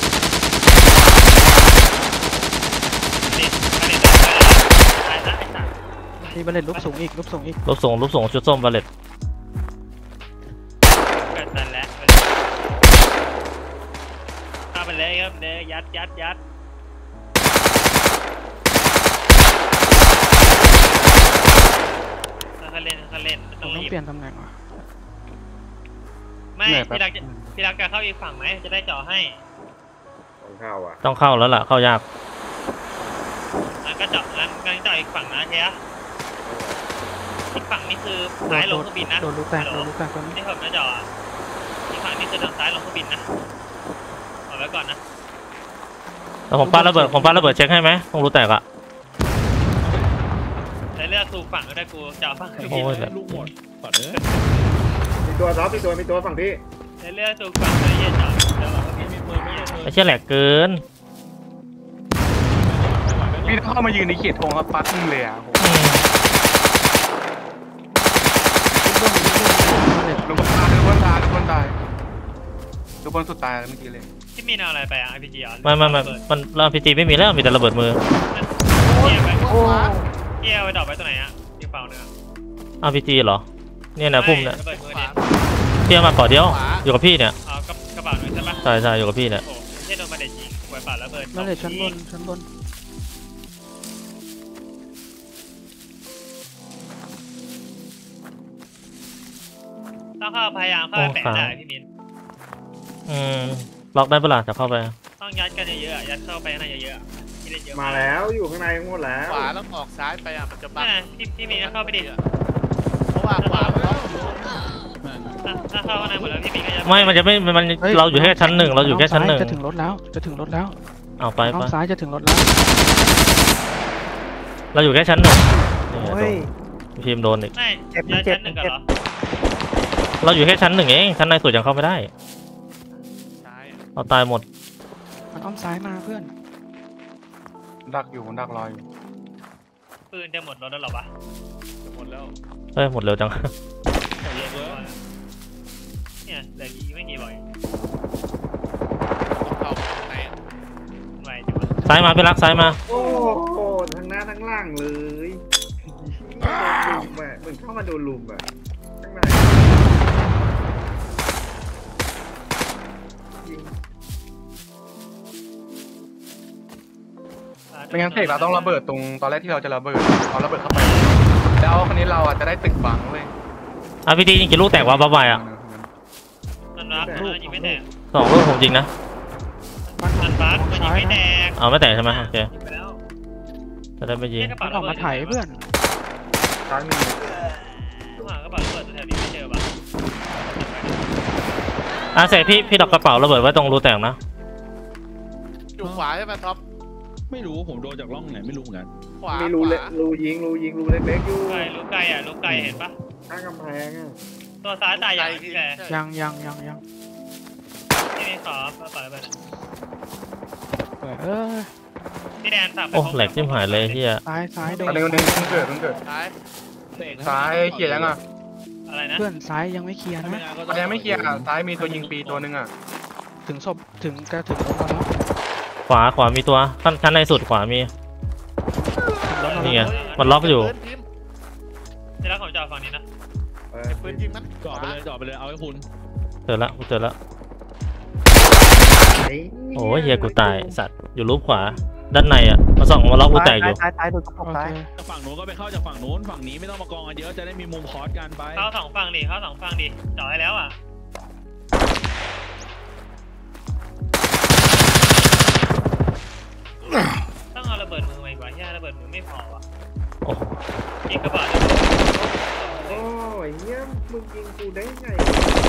นี่ไม่ได้ตายนะไอ้สัตว์มีบัลเลตลูกสูงอีกลูกสูงอีกรูปส่งรูปส่งชุดส้มบาเลตเกิดนั่นแหละเข้าไปเลยครับเลยยัดยัดยัดเขาเล่นเขาเล่นผต้อมงต้องรีบเปลี่ยนตำแหน่งว่ะไม่พี่รักจะพี่รักจะเข้าอีกฝั่งไหมจะได้เจาะให้ของเข้าอ่ะต้องเข้าแล้วล่ะเข้ายากงั้นก็เจาะงั้นงั้นเจาะอีกฝั่งนะเชียอีกฝั่งนี่คือซ้ายลงเครื่องบินนะโดนลูกแตกโดนลูกแตกตัวนี้ที่ผมจะเจาะอีกฝั่งนี่คือทางซ้ายลงเครื่องบินนะเอาไว้ก่อนนะแล้วผมปาระเบิดผมปาระเบิดเช็คให้ไหมต้องรู้แตกอะในเลือกถูกฝั่งก็ได้กูเจาะฝั่งโอ้ยลูกหมดปัดเอ้ยมีตัวท็อปมีตัวมีตัวฝั่งพี่ในเลือกถูกฝั่งก็เย็นเจาะเดี๋ยวไม่มีปืนไม่มีปืนไอ้เชี่ยแหลกเกินพี่ต้องเข้ามายืนในเขตธงแล้วปัดมึงเลยอ่ะอืมลูกบอลตายลูกบอลตายลูกบอลตายลูกบอลสุดตายเมื่อกี้เลยที่มีเอาอะไรไปอ่ะ ไอ พี จี อ่ะไม่ไม่ไม่มันเราพีจีไม่มีแล้วมีแต่ระเบิดมือเกี่ยวไปโอ้เกี่ยวไปดอกไปตัวไหนอ่ะที่เปล่าเนื้ออาร์พีจีเหรอเนี่ยนะพุ่มเนี่ยระเบิดมือเนี่ยเที่ยวมาก่อนเดียวอยู่กับพี่เนี่ยเอากระกระเป๋าหน่อยใช่ปะใช่ใช่อยู่กับพี่เนี่ยโอ้ไม่ใช่โดนมาเด็ดยิงปล่อยป่าระเบิดบัลเลตชั้นบนชั้นบนต้องเข้าพยายามเข้าไปแปะได้พี่มินอืมล็อกได้ปะล่ะจะเข้าไปต้องยัดกันเยอะๆยัดเข้าไปข้างในเยอะๆที่เล่นเยอะมาแล้วอยู่ข้างในหมดแล้วขวาแล้วออกซ้ายไปอ่ะมันจะบัไม่งนะพี่พี่มินเข้าไปดิเพราะว่าขวามันล็อกอยู่นั่นถ้าเข้าข้างในหมดแล้วพี่มีก็จะไม่มันจะไม่มันเราอยู่แค่ชั้นหนึ่งเราอยู่แค่ชั้นหนึ่งจะถึงรถแล้วจะถึงรถแล้วเอาไปน้อไปงซ้ายจะถึงรถแล้วเราอยู่แค่ชั้นหนึ่งเฮ้ยพิมพ์โดนอีกไม่เจ็บย้ายเจ็บชั้นหนึ่งกันเหรอเราอยู่แค่ชั้นหนึ่งเองชั้นในสุดยังเข้าไม่ได้ซ้ายเราตายหมดมันอ้อมซ้ายมาเพื่อนดักอยู่ดักรออยู่ปืนจะหมดรถแล้วเหรอวะหมดแล้วเฮ้ยหมดเร็วจังหมดเลยเว้ยเนี่ยเหลือกี่ไม่กี่บ่อยเข้าข้างในอะไหวจังวะซ้ายมาพี่รักซ้ายมาโอ้โหทั้งหน้าทั้งล่างเลยโดนลุมอ่ะเหมือนเข้ามาโดนลุมอ่ะข้างในยิงไม่งั้นเสกเราต้องระเบิดตรงตอนแรกที่เราจะระเบิดเอาระเบิดเข้าไปแล้วคราวนี้เราอ่ะจะได้ตึกบังเว้ยอ่ะพี่ตียิงกี่ลูกแตกวะบ๊ายบายอ่ะมันรับมันยิงไม่แตกสองลูกผมยิงนะมันบัสมันยิงไม่แตกเอาไม่แตกใช่ไหมโอเคยิงไปแล้วจะได้ไม่ยิงกระมัเป๋านออกมาไถเพื่อนซ้ายมีหากระเป๋าระเบิดแถวนี้ไม่เจอปะอ่ะเสกพี่พี่ดอกกระเป๋าระเบิดไว้ตรงรูแตกนะอยู่ขวาใช่ไหมท็อปไม่รู้ผมโดนจากร่องไหนไม่รู้เหมือนกันขวามีรูขเล็กวารูยิงรูยิงรูเล็กๆอยู่ไกลลูกไกลอ่ะลูกไกลเห็นปะข้างกำแพงอ่ะตัวซ้ายตายอย่างพี่แกยังยังยังยังที่นี่ขอกระเป๋าระเบิดเปิดเออพี่แดนสับโอ้แหลกจิ้มหายเลยเฮียซ้ายซ้ายโดนอันนี้คนนึงเพิ่งเกิดเพิ่งเกิดซ้ายเสกนะซ้ายเขียนยังอ่ะอะไรนะเพื่อนซ้ายยังไม่เคลียร์ถ้าไม่นะงั้นก็อันนี้ไม่เคลียร์อ่ะซ้ายมีตัวยิงปีตัวนึงอ่ะถึงศพถึงจะถึงรถเราแล้วขวาขวามีตัวชั้นชั้นในสุดขวามีถึงรถเรานี่แล้วไง มันล็อกอยู่ปืนพิมพ์ที่รักของจอฝั่งนี้นะเออปืนยิงมันจอดไปเลยจอดไปเลยเอาให้คุณเจอละกูเจอละไอ้โอ้ยเฮียกูตายสัตว์อยู่รูปขวาด้านในอ่ะมาส่องมาล็อกกูแตกอยู่ตายตายโดนกระปโอกตายเคจากฝั่งนู้นก็ไปเข้าจากฝั่งนู้นฝั่งนี้ไม่ต้องมากองกันเยอะจะได้มีมุมคอร์สกันไปเข้าสองฝั่งดิเข้าสองฝั่งดิจ่อให้แล้วอ่ะต้องเอาระเบิดมือมาอีกว่าแค่ระเบิดมือไม่พอว่ะโอ้โหอีกกระเป๋าโอ้ยเนี้ยมึงยิงกูได้ไง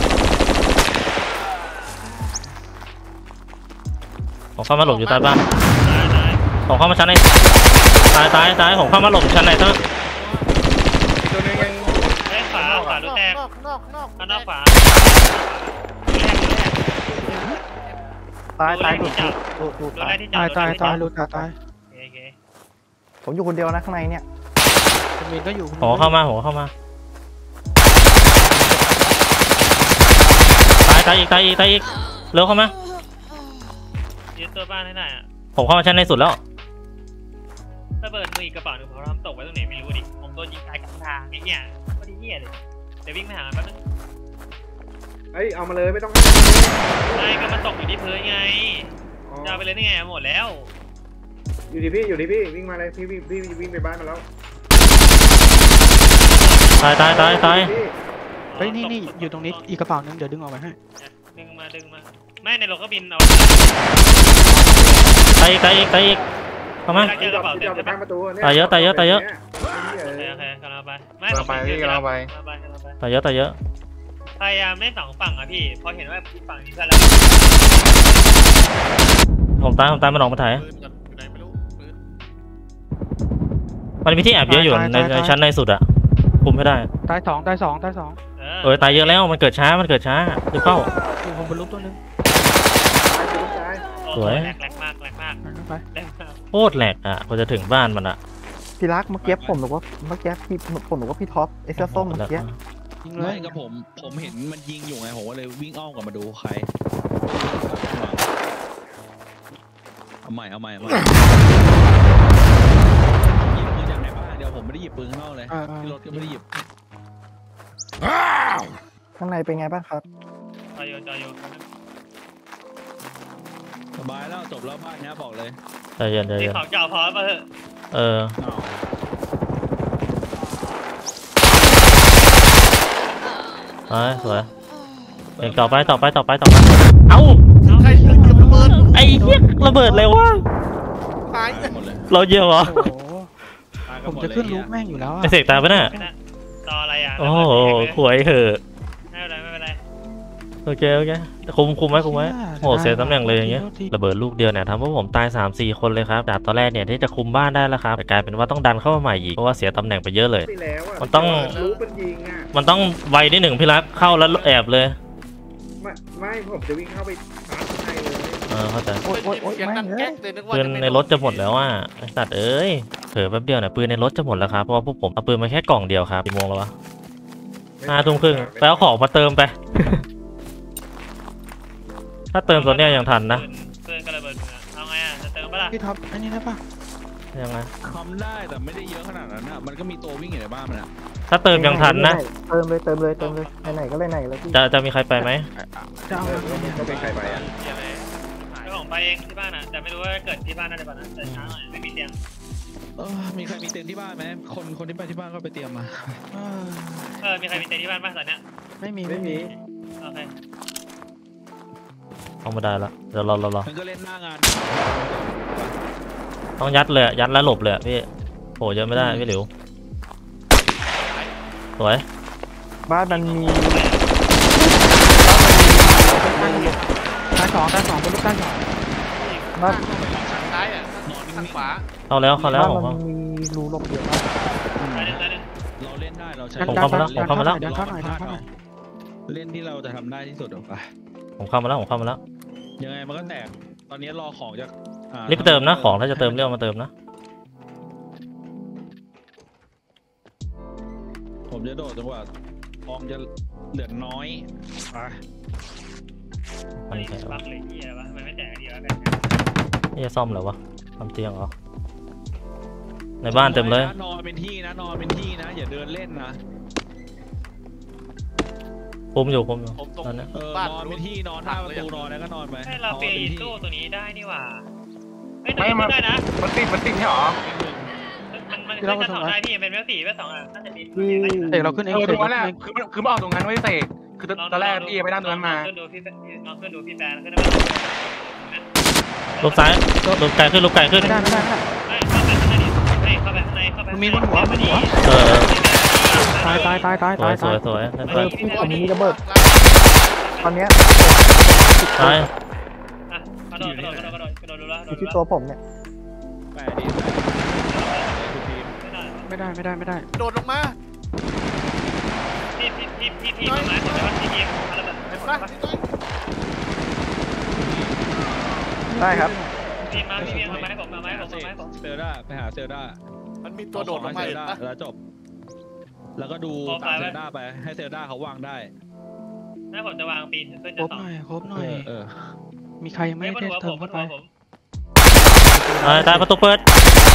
ผมเข้ามาหลบอยู่ใต้บ้านตายตายผมเข้ามาชั้นในตายตายตายผมเข้ามาหลบชั้นในตั้งตัวนึงยังเอ้ยขวาขวาดูแตกนอกนอกนอกข้างนอกขวาตายตายดูดูแลที่ดูดูดูตาแลยที่จับตายตายตายลูกตายตายโอเคผมอยู่คนเดียวนะข้างในเนี่ยคุณมินก็อยู่ผมเข้ามาผมเข้ามาตายตายอีกตายอีกตายอีกเร็วเข้ามายึดตัวบ้านให้หน่อยอ่ะผมเข้ามาชั้นในสุดแล้วระเบิดมืออีกกระเป๋าหนึ่งผมทำตกไว้ตรงไหนไม่รู้ดิผมโดนยิงตายกลางทางไอ้เนี่ยพอดีเหี้ยเลยเดี๋ยววิ่งไปหาแป๊บนึงเอ้ยเอามาเลยไม่ต้องไอ้ก็มันตกอยู่ที่พื้นไงจะเอาไปเลยได้ไงหมดแล้วอยู่ดิพี่อยู่ดิพี่วิ่งมาเลยพี่วิ่งพี่วิ่งไปบ้านมาแล้วตายตายตายตายพี่เฮ้ยนี่นี่อยู่ตรงนี้อีกกระเป๋านึงเดี๋ยวดึงออกไปให้ดึงมาดึงมาไม่ในรถก็บินเอาตายอีกตายอีกตายอีกเข้ามาเจอกระเป๋าเต็พี่มเอาไปใช่ทาปะงประตูเนี่ยตายเยอะตายเยอะตายเยอะโอเคโอเคกำลังไปไม่กำลังไปพี่กำลังไปกำลังไปกำลังไปตายเยอะตายเยอะพยายามเล่นสองฝั่งอ่ะพี่พอเห็นว่าฝั่งนี้เพื่อนแล้วผมตายผมตายมันออกมาถ่ายปืนก่อนอยู่ไหนไม่รู้ปืนมันมีที่แอบเยอะอยู่ในในชั้นในสุดอะคุมไม่ได้ตายสองตายสองตายสองเออตายเยอะแล้วมันเกิดช้ามันเกิดช้าดูเข้าอยู่ผมบรรลุตัวนึงตายอยู่ตายสวยแหลกแหลกมากแหลกมากไปแหลกมากโคตรแหลกอ่ะพอจะถึงบ้านมันอะพี่รักเมื่อกี้ผมบอกว่าเมื่อกี้พี่ผมบอกว่าพี่ท็อปไอ้เสื้อส้มเมื่อกี้ยิงเลไม่ยกับผมผมเห็นมันยิงอยู่ไงผมก็เลยวิ่งอ้อมกลับมาดูใครเอาใหม่เอาใหม่เอาใหม่หยิบปืนจากไหนบ้างเดี๋ยวผมไม่ได้หยิบปืนข้างนอกเลยเออเออที่รถก็ไม่ได้หยิบข้างในเป็นไงบ้างครับจอยโยจอยโยสบายแล้วจบแล้วบ้านเนี้ยบอกเลยใจเย็นใจนี่เย็นของเก่าพอป่ะเหอะเอออ้าวไปสวยเองต่อไปต่อไปต่อไปต่อไปเอ้าใครยิงระเบิดไอ้เหี้ยระเบิดเลยวะตายหมดเลยเราเยอะเหรอโอ้โหตายกัผนมหมดจะเลยขึ้นรูปแม่งอยู่แล้วอะไอเสกตายปะเนี่ยไม่ได้ต่ออะไรอ่ะโอ้โหหวยเหอะไม่เป็นไรไม่เป็นไรโอเคโอเคคุมคุมไว้คุมไว้โหเสียตำแหน่งเลยอย่างเงี้ยระเบิดลูกเดียวเนี่ยทำให้ผมตาย สามสี่ คนเลยครับจากตอนแรกเนี่ยที่จะคุมบ้านได้แล้วครับแต่กลายเป็นว่าต้องดันเข้ามาใหม่อีกเพราะว่าเสียตำแหน่งไปเยอะเลยไปแล้วอะมันต้องรู้เป็นยิงอ่ะมันต้องไวนิดหนึ่งพี่รักเข้าแล้วแอบเลยไม่ไม่ผมจะวิ่งเข้าไปชาร์จในเลยเออเข้าใจโอ๊ยโอ๊ยโอ๊ยเสียงไม่ดังเลแก๊ยกเลยนึกว่าปืนในรถจะหมดแล้วอ่ะไอสัตว์เอ้ยเผลอแป๊บเดียวเนี่ยปืนในรถจะหมดแล้วครับเพราะว่าพวกผมเอาปืนมาแค่กล่องเดียวครับกี่โมงแล้ววะห้าทุ่มครึ่งไปเอาของมาเติมไป ถ้าเติมตัวเนี้ยยังทันนะเติมกระเบิดมือเอาไงอ่ะจะเติมปะล่ะพี่ท็อปอันนี้ได้ปะยังไงทำได้แต่ไม่ได้เยอะขนาดนั้นนะมันก็มีตัววิ่งอยู่ในบ้านมันอะถ้าเติมยังทันนะเติมเลยเติมเลยเติมเลยไหนๆก็เลยไหนแล้วพี่จะจะมีใครไปไหมจะเอาอะไรเนี่ยก็เป็นใครไปอ่ะเดี๋ยวไปเจ้าของไปเองที่บ้านอ่ะแต่ไม่รู้ว่าเกิดที่บ้านได้หรือเปล่านะแต่ช้าหน่อยไม่มีเตียงเออมีใครมีเต็นท์ที่บ้านไหมคนคนที่ไปที่บ้านก็ไปเตรียมมาเออเออมีใครมีเตียงที่บ้านป่ะตอนเนี้ยไม่มีไม่มีโอเคเอามาได้แล้วเดี๋ยวรอรอรอมันก็เล่นหน้างานต้องยัดเลยอะยัดแล้วหลบเลยอะพี่โหเยอะไม่ได้พี่หลิวสวยบ้านมันมีตายสองตายสองเป็นลูกตายสองบ้านทางซ้ายอ่ะทางขวาเข้าแล้วเข้าแล้วบ้านผมมัเข้านมีรูหลบเยอะมากไปหนึ่งไปหนึ่งเราเล่นได้เราใช้ผมเข้ามาแล้วผมเข้ามาแล้วเดินเข้าหน่อยเดินเข้าหน่อยเล่นที่เราจะทำได้ที่สุดออกไปผมเข้ามาแล้วผมเข้ามาแล้วยังไงมันก็แตกตอนนี้รอของจากอ่ารีบไปเติมนะของถ้าจะเติมเรียกมาเติมนะผมจะโดดจังหวะทองจะเหลือน้อยอ่ะมันนี่แข็งบักเลยที่อะไรวะมันไม่แตกดีวะนี่จะซ่อมเหรอวะทำเตียงเหรอในบ้านเต็มเลยนอนเป็นที่นะนอนเป็นที่นะอย่าเดินเล่นนะคุมอยู่คุมอยู่ผมตรงตอนเนี้ยเออบ้านนอนเป็นที่นอนหน้าประตูนอนแล้วก็นอนไปให้เราเปลี่ยนนอนอิป็นที่ตู้ตัวนี้ได้นี่หว่าไม่ตัวนี้ขึ้นได้นะมันติดมันติดใช่หรอมันมันขึ้นชั้นสองได้พี่เป็นเวลสี่เวลสองอ่ะน่าจะดีเอกเราขึ้นเองเออเสตร็รจงนั้นแหละคือมันคือมันออกตรงนั้นไว้เสกคือตอนแรกพี่ไปนั่งตรงนั้นมาขึ้นดูพี่น้องขึ้นดูพี่แปนขึ้นได้ไหมลูกซ้ายลูกไก่ขึ้นลูกไก่ขึ้นไม่ได้ไม่ได้ไม่ได้ไม่เข้าไปข้างในดิให้เข้าไปข้างในเข้าไปมันมีบนหัวบนหัวเออตายตายตายตายสวตาย ยสตาวย ยสวยนั่นเอไปอพี่ผมมีระเบิดตอนเนี้ยตายอ่ะกระโดดกระโดดกระโดดกระโดดกระโดดรู้แล้วอยู่ที่ตัวผมเนี่ยแปดดีทุกทีมไม่ได้ไม่ได้ไม่ได้ไม่ได้โดดลงมาพี่พี่พี่พี่พี่มาเห็นไหมว่าพี่พี่อะไรแบบเห็นปะได้ครับพี่มาพี่พี่ทำไมให้ผมทำไมไปให้หาผมทำไมให้ผมเซลดาไปหาเซลดามันมีตัวโดดลงมาเซเห็ลนดาปะแล้วจบ แล้วก็ดูตามเซลดาไปให้เซลดาเขาวางได้ให้ผมจะวางปีนขึ้นครจะบสองหน่อยครบหน่เออยอเออมีใครยังไม่ไม่บนได้หัวผเติมมบนเข้าหัไปวผมตายตายประตูเปิด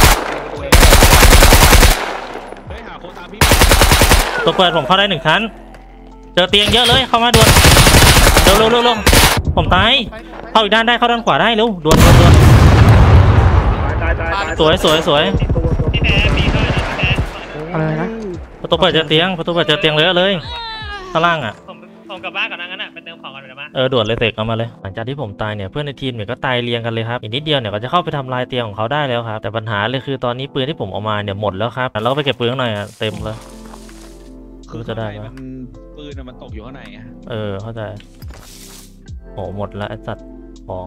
เฮ้ยหาคนตามพี่ประตูเปิดผมเข้าได้หนึ่งชั้นเจอเตียงเยอะเลยเข้ามาด่วนเร็วเร็วเร็วเร็วผมตายเข้าอีกด้านได้เข้าด้านขวาได้เร็วด่วนด่วนด่วนตายตายตายตายสวยสวยสวยตัวตัวพี่แพ้ปีขึ้นนะพี่แพ้อะไรนะประตูเปิดเจอเตียงประตูเปิดเจอเตียงเลยเลยข้างล่างอ่ะผมผมกลับบ้านก่อนนะงั้นอ่ะไปเติมของก่อนเดี๋ยวมาเออด่วนเลยเสกเอามาเลยหลังจากที่ผมตายเนี่ยเพื่อนในทีมเนี่ยก็ตายเรียงกันเลยครับอีกนิดเดียวเนี่ยก็จะเข้าไปทำลายเตียงของเขาได้แล้วครับแต่ปัญหาเลยคือตอนนี้ปืนที่ผมเอามาเนี่ยหมดแล้วครับเราก็ไปเก็บปืนข้างในอ่ะเต็มเลยคือจะได้ข้างไหมในมันปืนอะมันตกอยู่ข้างในไงเออเข้าใจโหหมดแล้วไอ้สัตว์ของ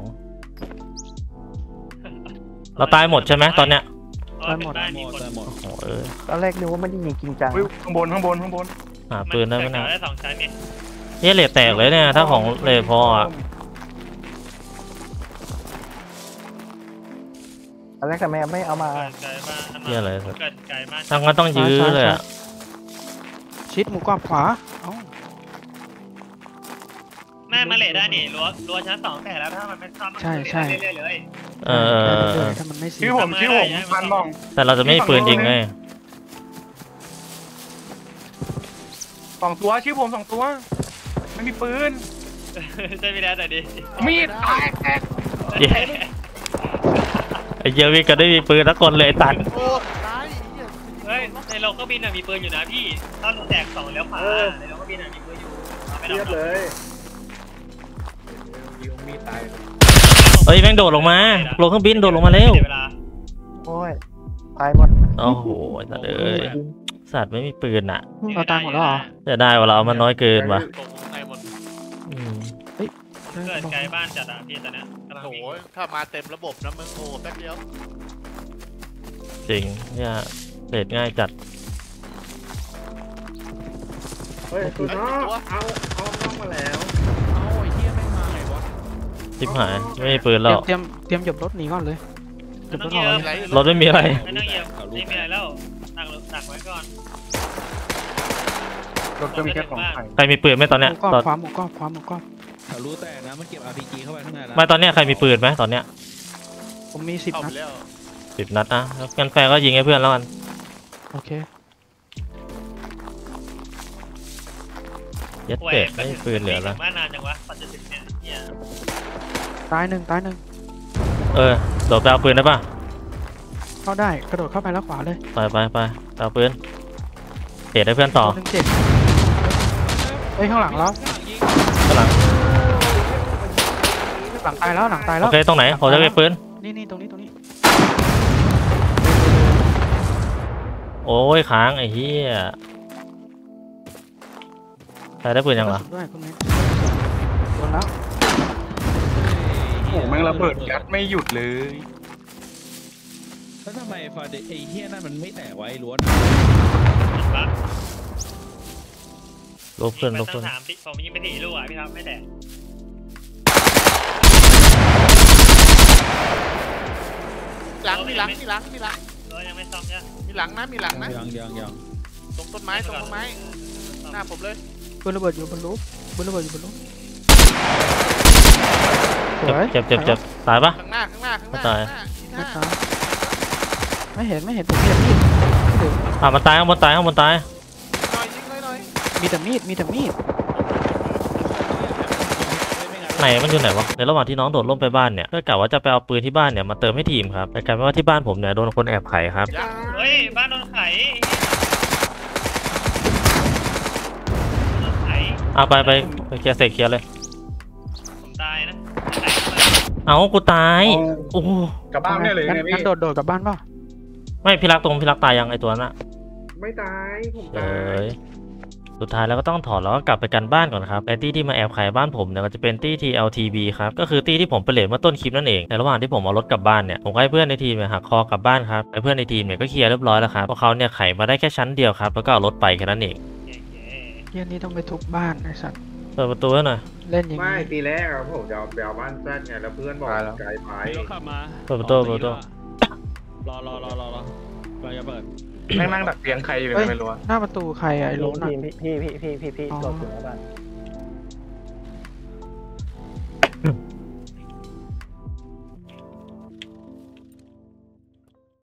เราตายหมดใช่ไหมตอนเนี้ยได้หมดได้มีคนแต่หมดโอ้เออตอนแรกนึกว่าไม่ได้ยิงจริงจังอุ๊ยข้างบนข้างบนข้างบนหาปืนได้ไหมมันนะได้สองชั้นไงเนี่ยเลทแตกเลยเนี่ยถ้าของเลทพออ่ะตอนแรกทำไมไม่เอามาเกิดไกลบ้านเหี้ยอะไรเกิดไกลบ้านทางนั้นต้องยื้อเลยอ่ะชิดหมูกรอบขวาเอ้าแม่มาเลทได้นี่รั้วรั้วชั้นสองแต่แล้วถ้ามันไม่ซ้ำเรื่อยๆเลยเออเออเออถ้ามันไม่เสีชื่อผมชื่อผมพันมองแต่เราจะไม่มีปืนยิงไงสองตัวชื่อผมสองตัวไม่มีปืนใช่ไม่ได้แต่ดีมีดแตกแตกเย้ไอ้เหี้ยวิ่งก็ได้มีปืนทุกคนเลยตัดโอ้ตายเหี้ยเฮ้ยในโลกก็บินมีปืนอยู่นะพี่ถ้าเราแตกสองแล้วขวาในโลกก็บินมีปืนอยู่ไม่เรียบเลยยิงมีดตายเฮ้ยแม่งโดดลงมาลงเครื่องบินโดดลงมาเร็วเวลาโอ้ยตายหมดโอ้โหสัตว์เอ้ยสัตว์ไม่มีปืนอ่ะเราตายหมดแล้วเหรอจะได้ว่าเราเอามันน้อยเกินว่ะตกในหมดอืมเกิดไกลบ้านจัดอ่ะพี่ตอนเนี้ยกำลังโอ้วิ่โหงถ้ามาเต็มระบบนะมึงโอ้แป๊บเดียวจริงเนี่ยเลดง่ายจัดเฮ้ยคุณน้องเอาเอาน้องมาแล้วเอาไอ้เหี้ยแม่งมาไงวะชิบหายไม่มีปืนเตแล้รีวยมเตรียมเตรียมหยบรถหนีก่อนเลยหยไม่บต้รองถเหรยีอยบเลยรถไม่มีอะไรไม่ต้องเหยียบไม่มีอะไรแล้วตักตักไว้ก่อนรถก็มีแค่ของไข่ใครมีปืนไหมตอนหเนี้ยมูกรอบตอนความหมูกรอบความหมูกรอบเขารู้แต่นะมันเก็บ อาร์ พี จี เข้าไปข้างในแล้วไม่ตอนเนี้ยใครมีปืนไหมตอนเนี้ยผมมีสิบเข้านัไปดแล้วสิบนัดอ่ะงั้นแฟนก็ยิงให้เพื่อนแล้วกันโอเคยัดเป็ดไม่มีปืนเหลือแล้วบ้านนานจังวะปัจจุบันเนี่ยเนี่ยตายหนึ่งตายหนึ่งเออโดดไปเอาปืนได้ป่ะเข้าได้กระโดดเข้าไปแล้วขวาเลยไปไปไปเอาปืนเตะให้เพื่อนต่อหนึ่งเจ็ดเฮ้ยข้างหลังแล้วกำลังหลังตายแล้วหลังตายแล้โอวเคตรงไหนผมจะเก็บปืนนี่นี่ตรงนี้ตรงนี้โอ้ยค้างไอ้เหี้ยใครได้ปืนยังเหรอด้วยคุณเมย์โดนแล้วโอ้โหแม่งระเบิดยัดไม่หยุดเลยแล้วทำไมฟาเดไอ้เหี้ยนั่นมันไม่แตกไว้ล้วนปะลบขึ้นลบตั้ขึ้งนสามพี่ผมยิงไปสี่ลูกอ่ะพี่ครับไม่แตกหลังมีหลังมีหลังมีหลังเออยังไม่ซ่อมยังมีหลังนะมีหลังนะยังยังยังตรงต้นไม้ตรงต้นไม้หน้าผมเลยปืนระเบิดอยู่บนรูปปืนระเบิดอยู่บนรูปสวยเจ็บเจ็บเจ็บตายปะข้างหน้าข้างหน้าข้างหน้าตายข้างหน้าไม่ตายไม่เห็นไม่เห็นผมมีแต่มีดไม่ถึงอ่ะมันตายข้างบนตายข้างบนตายหน่อยยิงหน่อยหน่อยมีแต่มีดมีแต่มีดไหนมันอยู่ไหนวะในระหว่างที่น้องโดดร่มไปบ้านเนี่ยก็กะว่าจะไปเอาปืนที่บ้านเนี่ยมาเติมให้ทีมครับแต่กลายเป็นว่าที่บ้านผมเนี่ยโดนคนแอบไขครับยังเฮ้ยบ้านโดนไขโดนไขเอาไปไปไปเคลียร์เสกเคลียร์เลยผมตายนะเอากูตายโอ้โหกลับบ้านได้เลยงั้นเนี่ยพี่งั้นโดดโดดกลับบ้านเปล่าไม่พี่รักตรงพี่รักตายยังไอตัวนั้นอะไม่ตายผมเอตายยสุดท้ายแล้วก็ต้องถอดแล้วก็กลับไปกันบ้านก่อนครับไอตี้ที่มาแอบขายบ้านผมเนี่ยก็จะเป็นตี้ ที แอล ที บี ครับก็คือตี้ที่ผมไปเลทเมื่อต้นคลิปนั่นเองในระหว่างที่ผมเอารถกลับบ้านเนี่ยผมก็ให้เพื่อนในทีมเนี่ยหักคอกลับบ้านครับไอเพื่อนในทีมเนี่ยก็เคลียร์เรียบร้อยแล้วครับเพราะเขาเนี่ยไขมาได้แค่ชั้นเดียวครับแล้วก็เอารถไปแค่นั้นเองเฮียนี่ต้องไปทุบบ้านไอ้สัตว์เปิดประตูให้หน่อยเล่นอย่างไม่นี้ทีแรกอะผมจะเอาไปเอาบ้านแซดไงแล้วเพื่อนบอกไกลไปรถขับมาเปิดประตูเปิดประตูรอรอรอรอรอเราจะเปิดแม่งนั่งดักเตียงใครอยู่เลยเฮ้ยไม่รู้อะหน้าประตูใครอะไอ้โรนอะพี่พี่พี่พี่พี่พี่พี่อ๋อโดดถึงแล้วบ้าน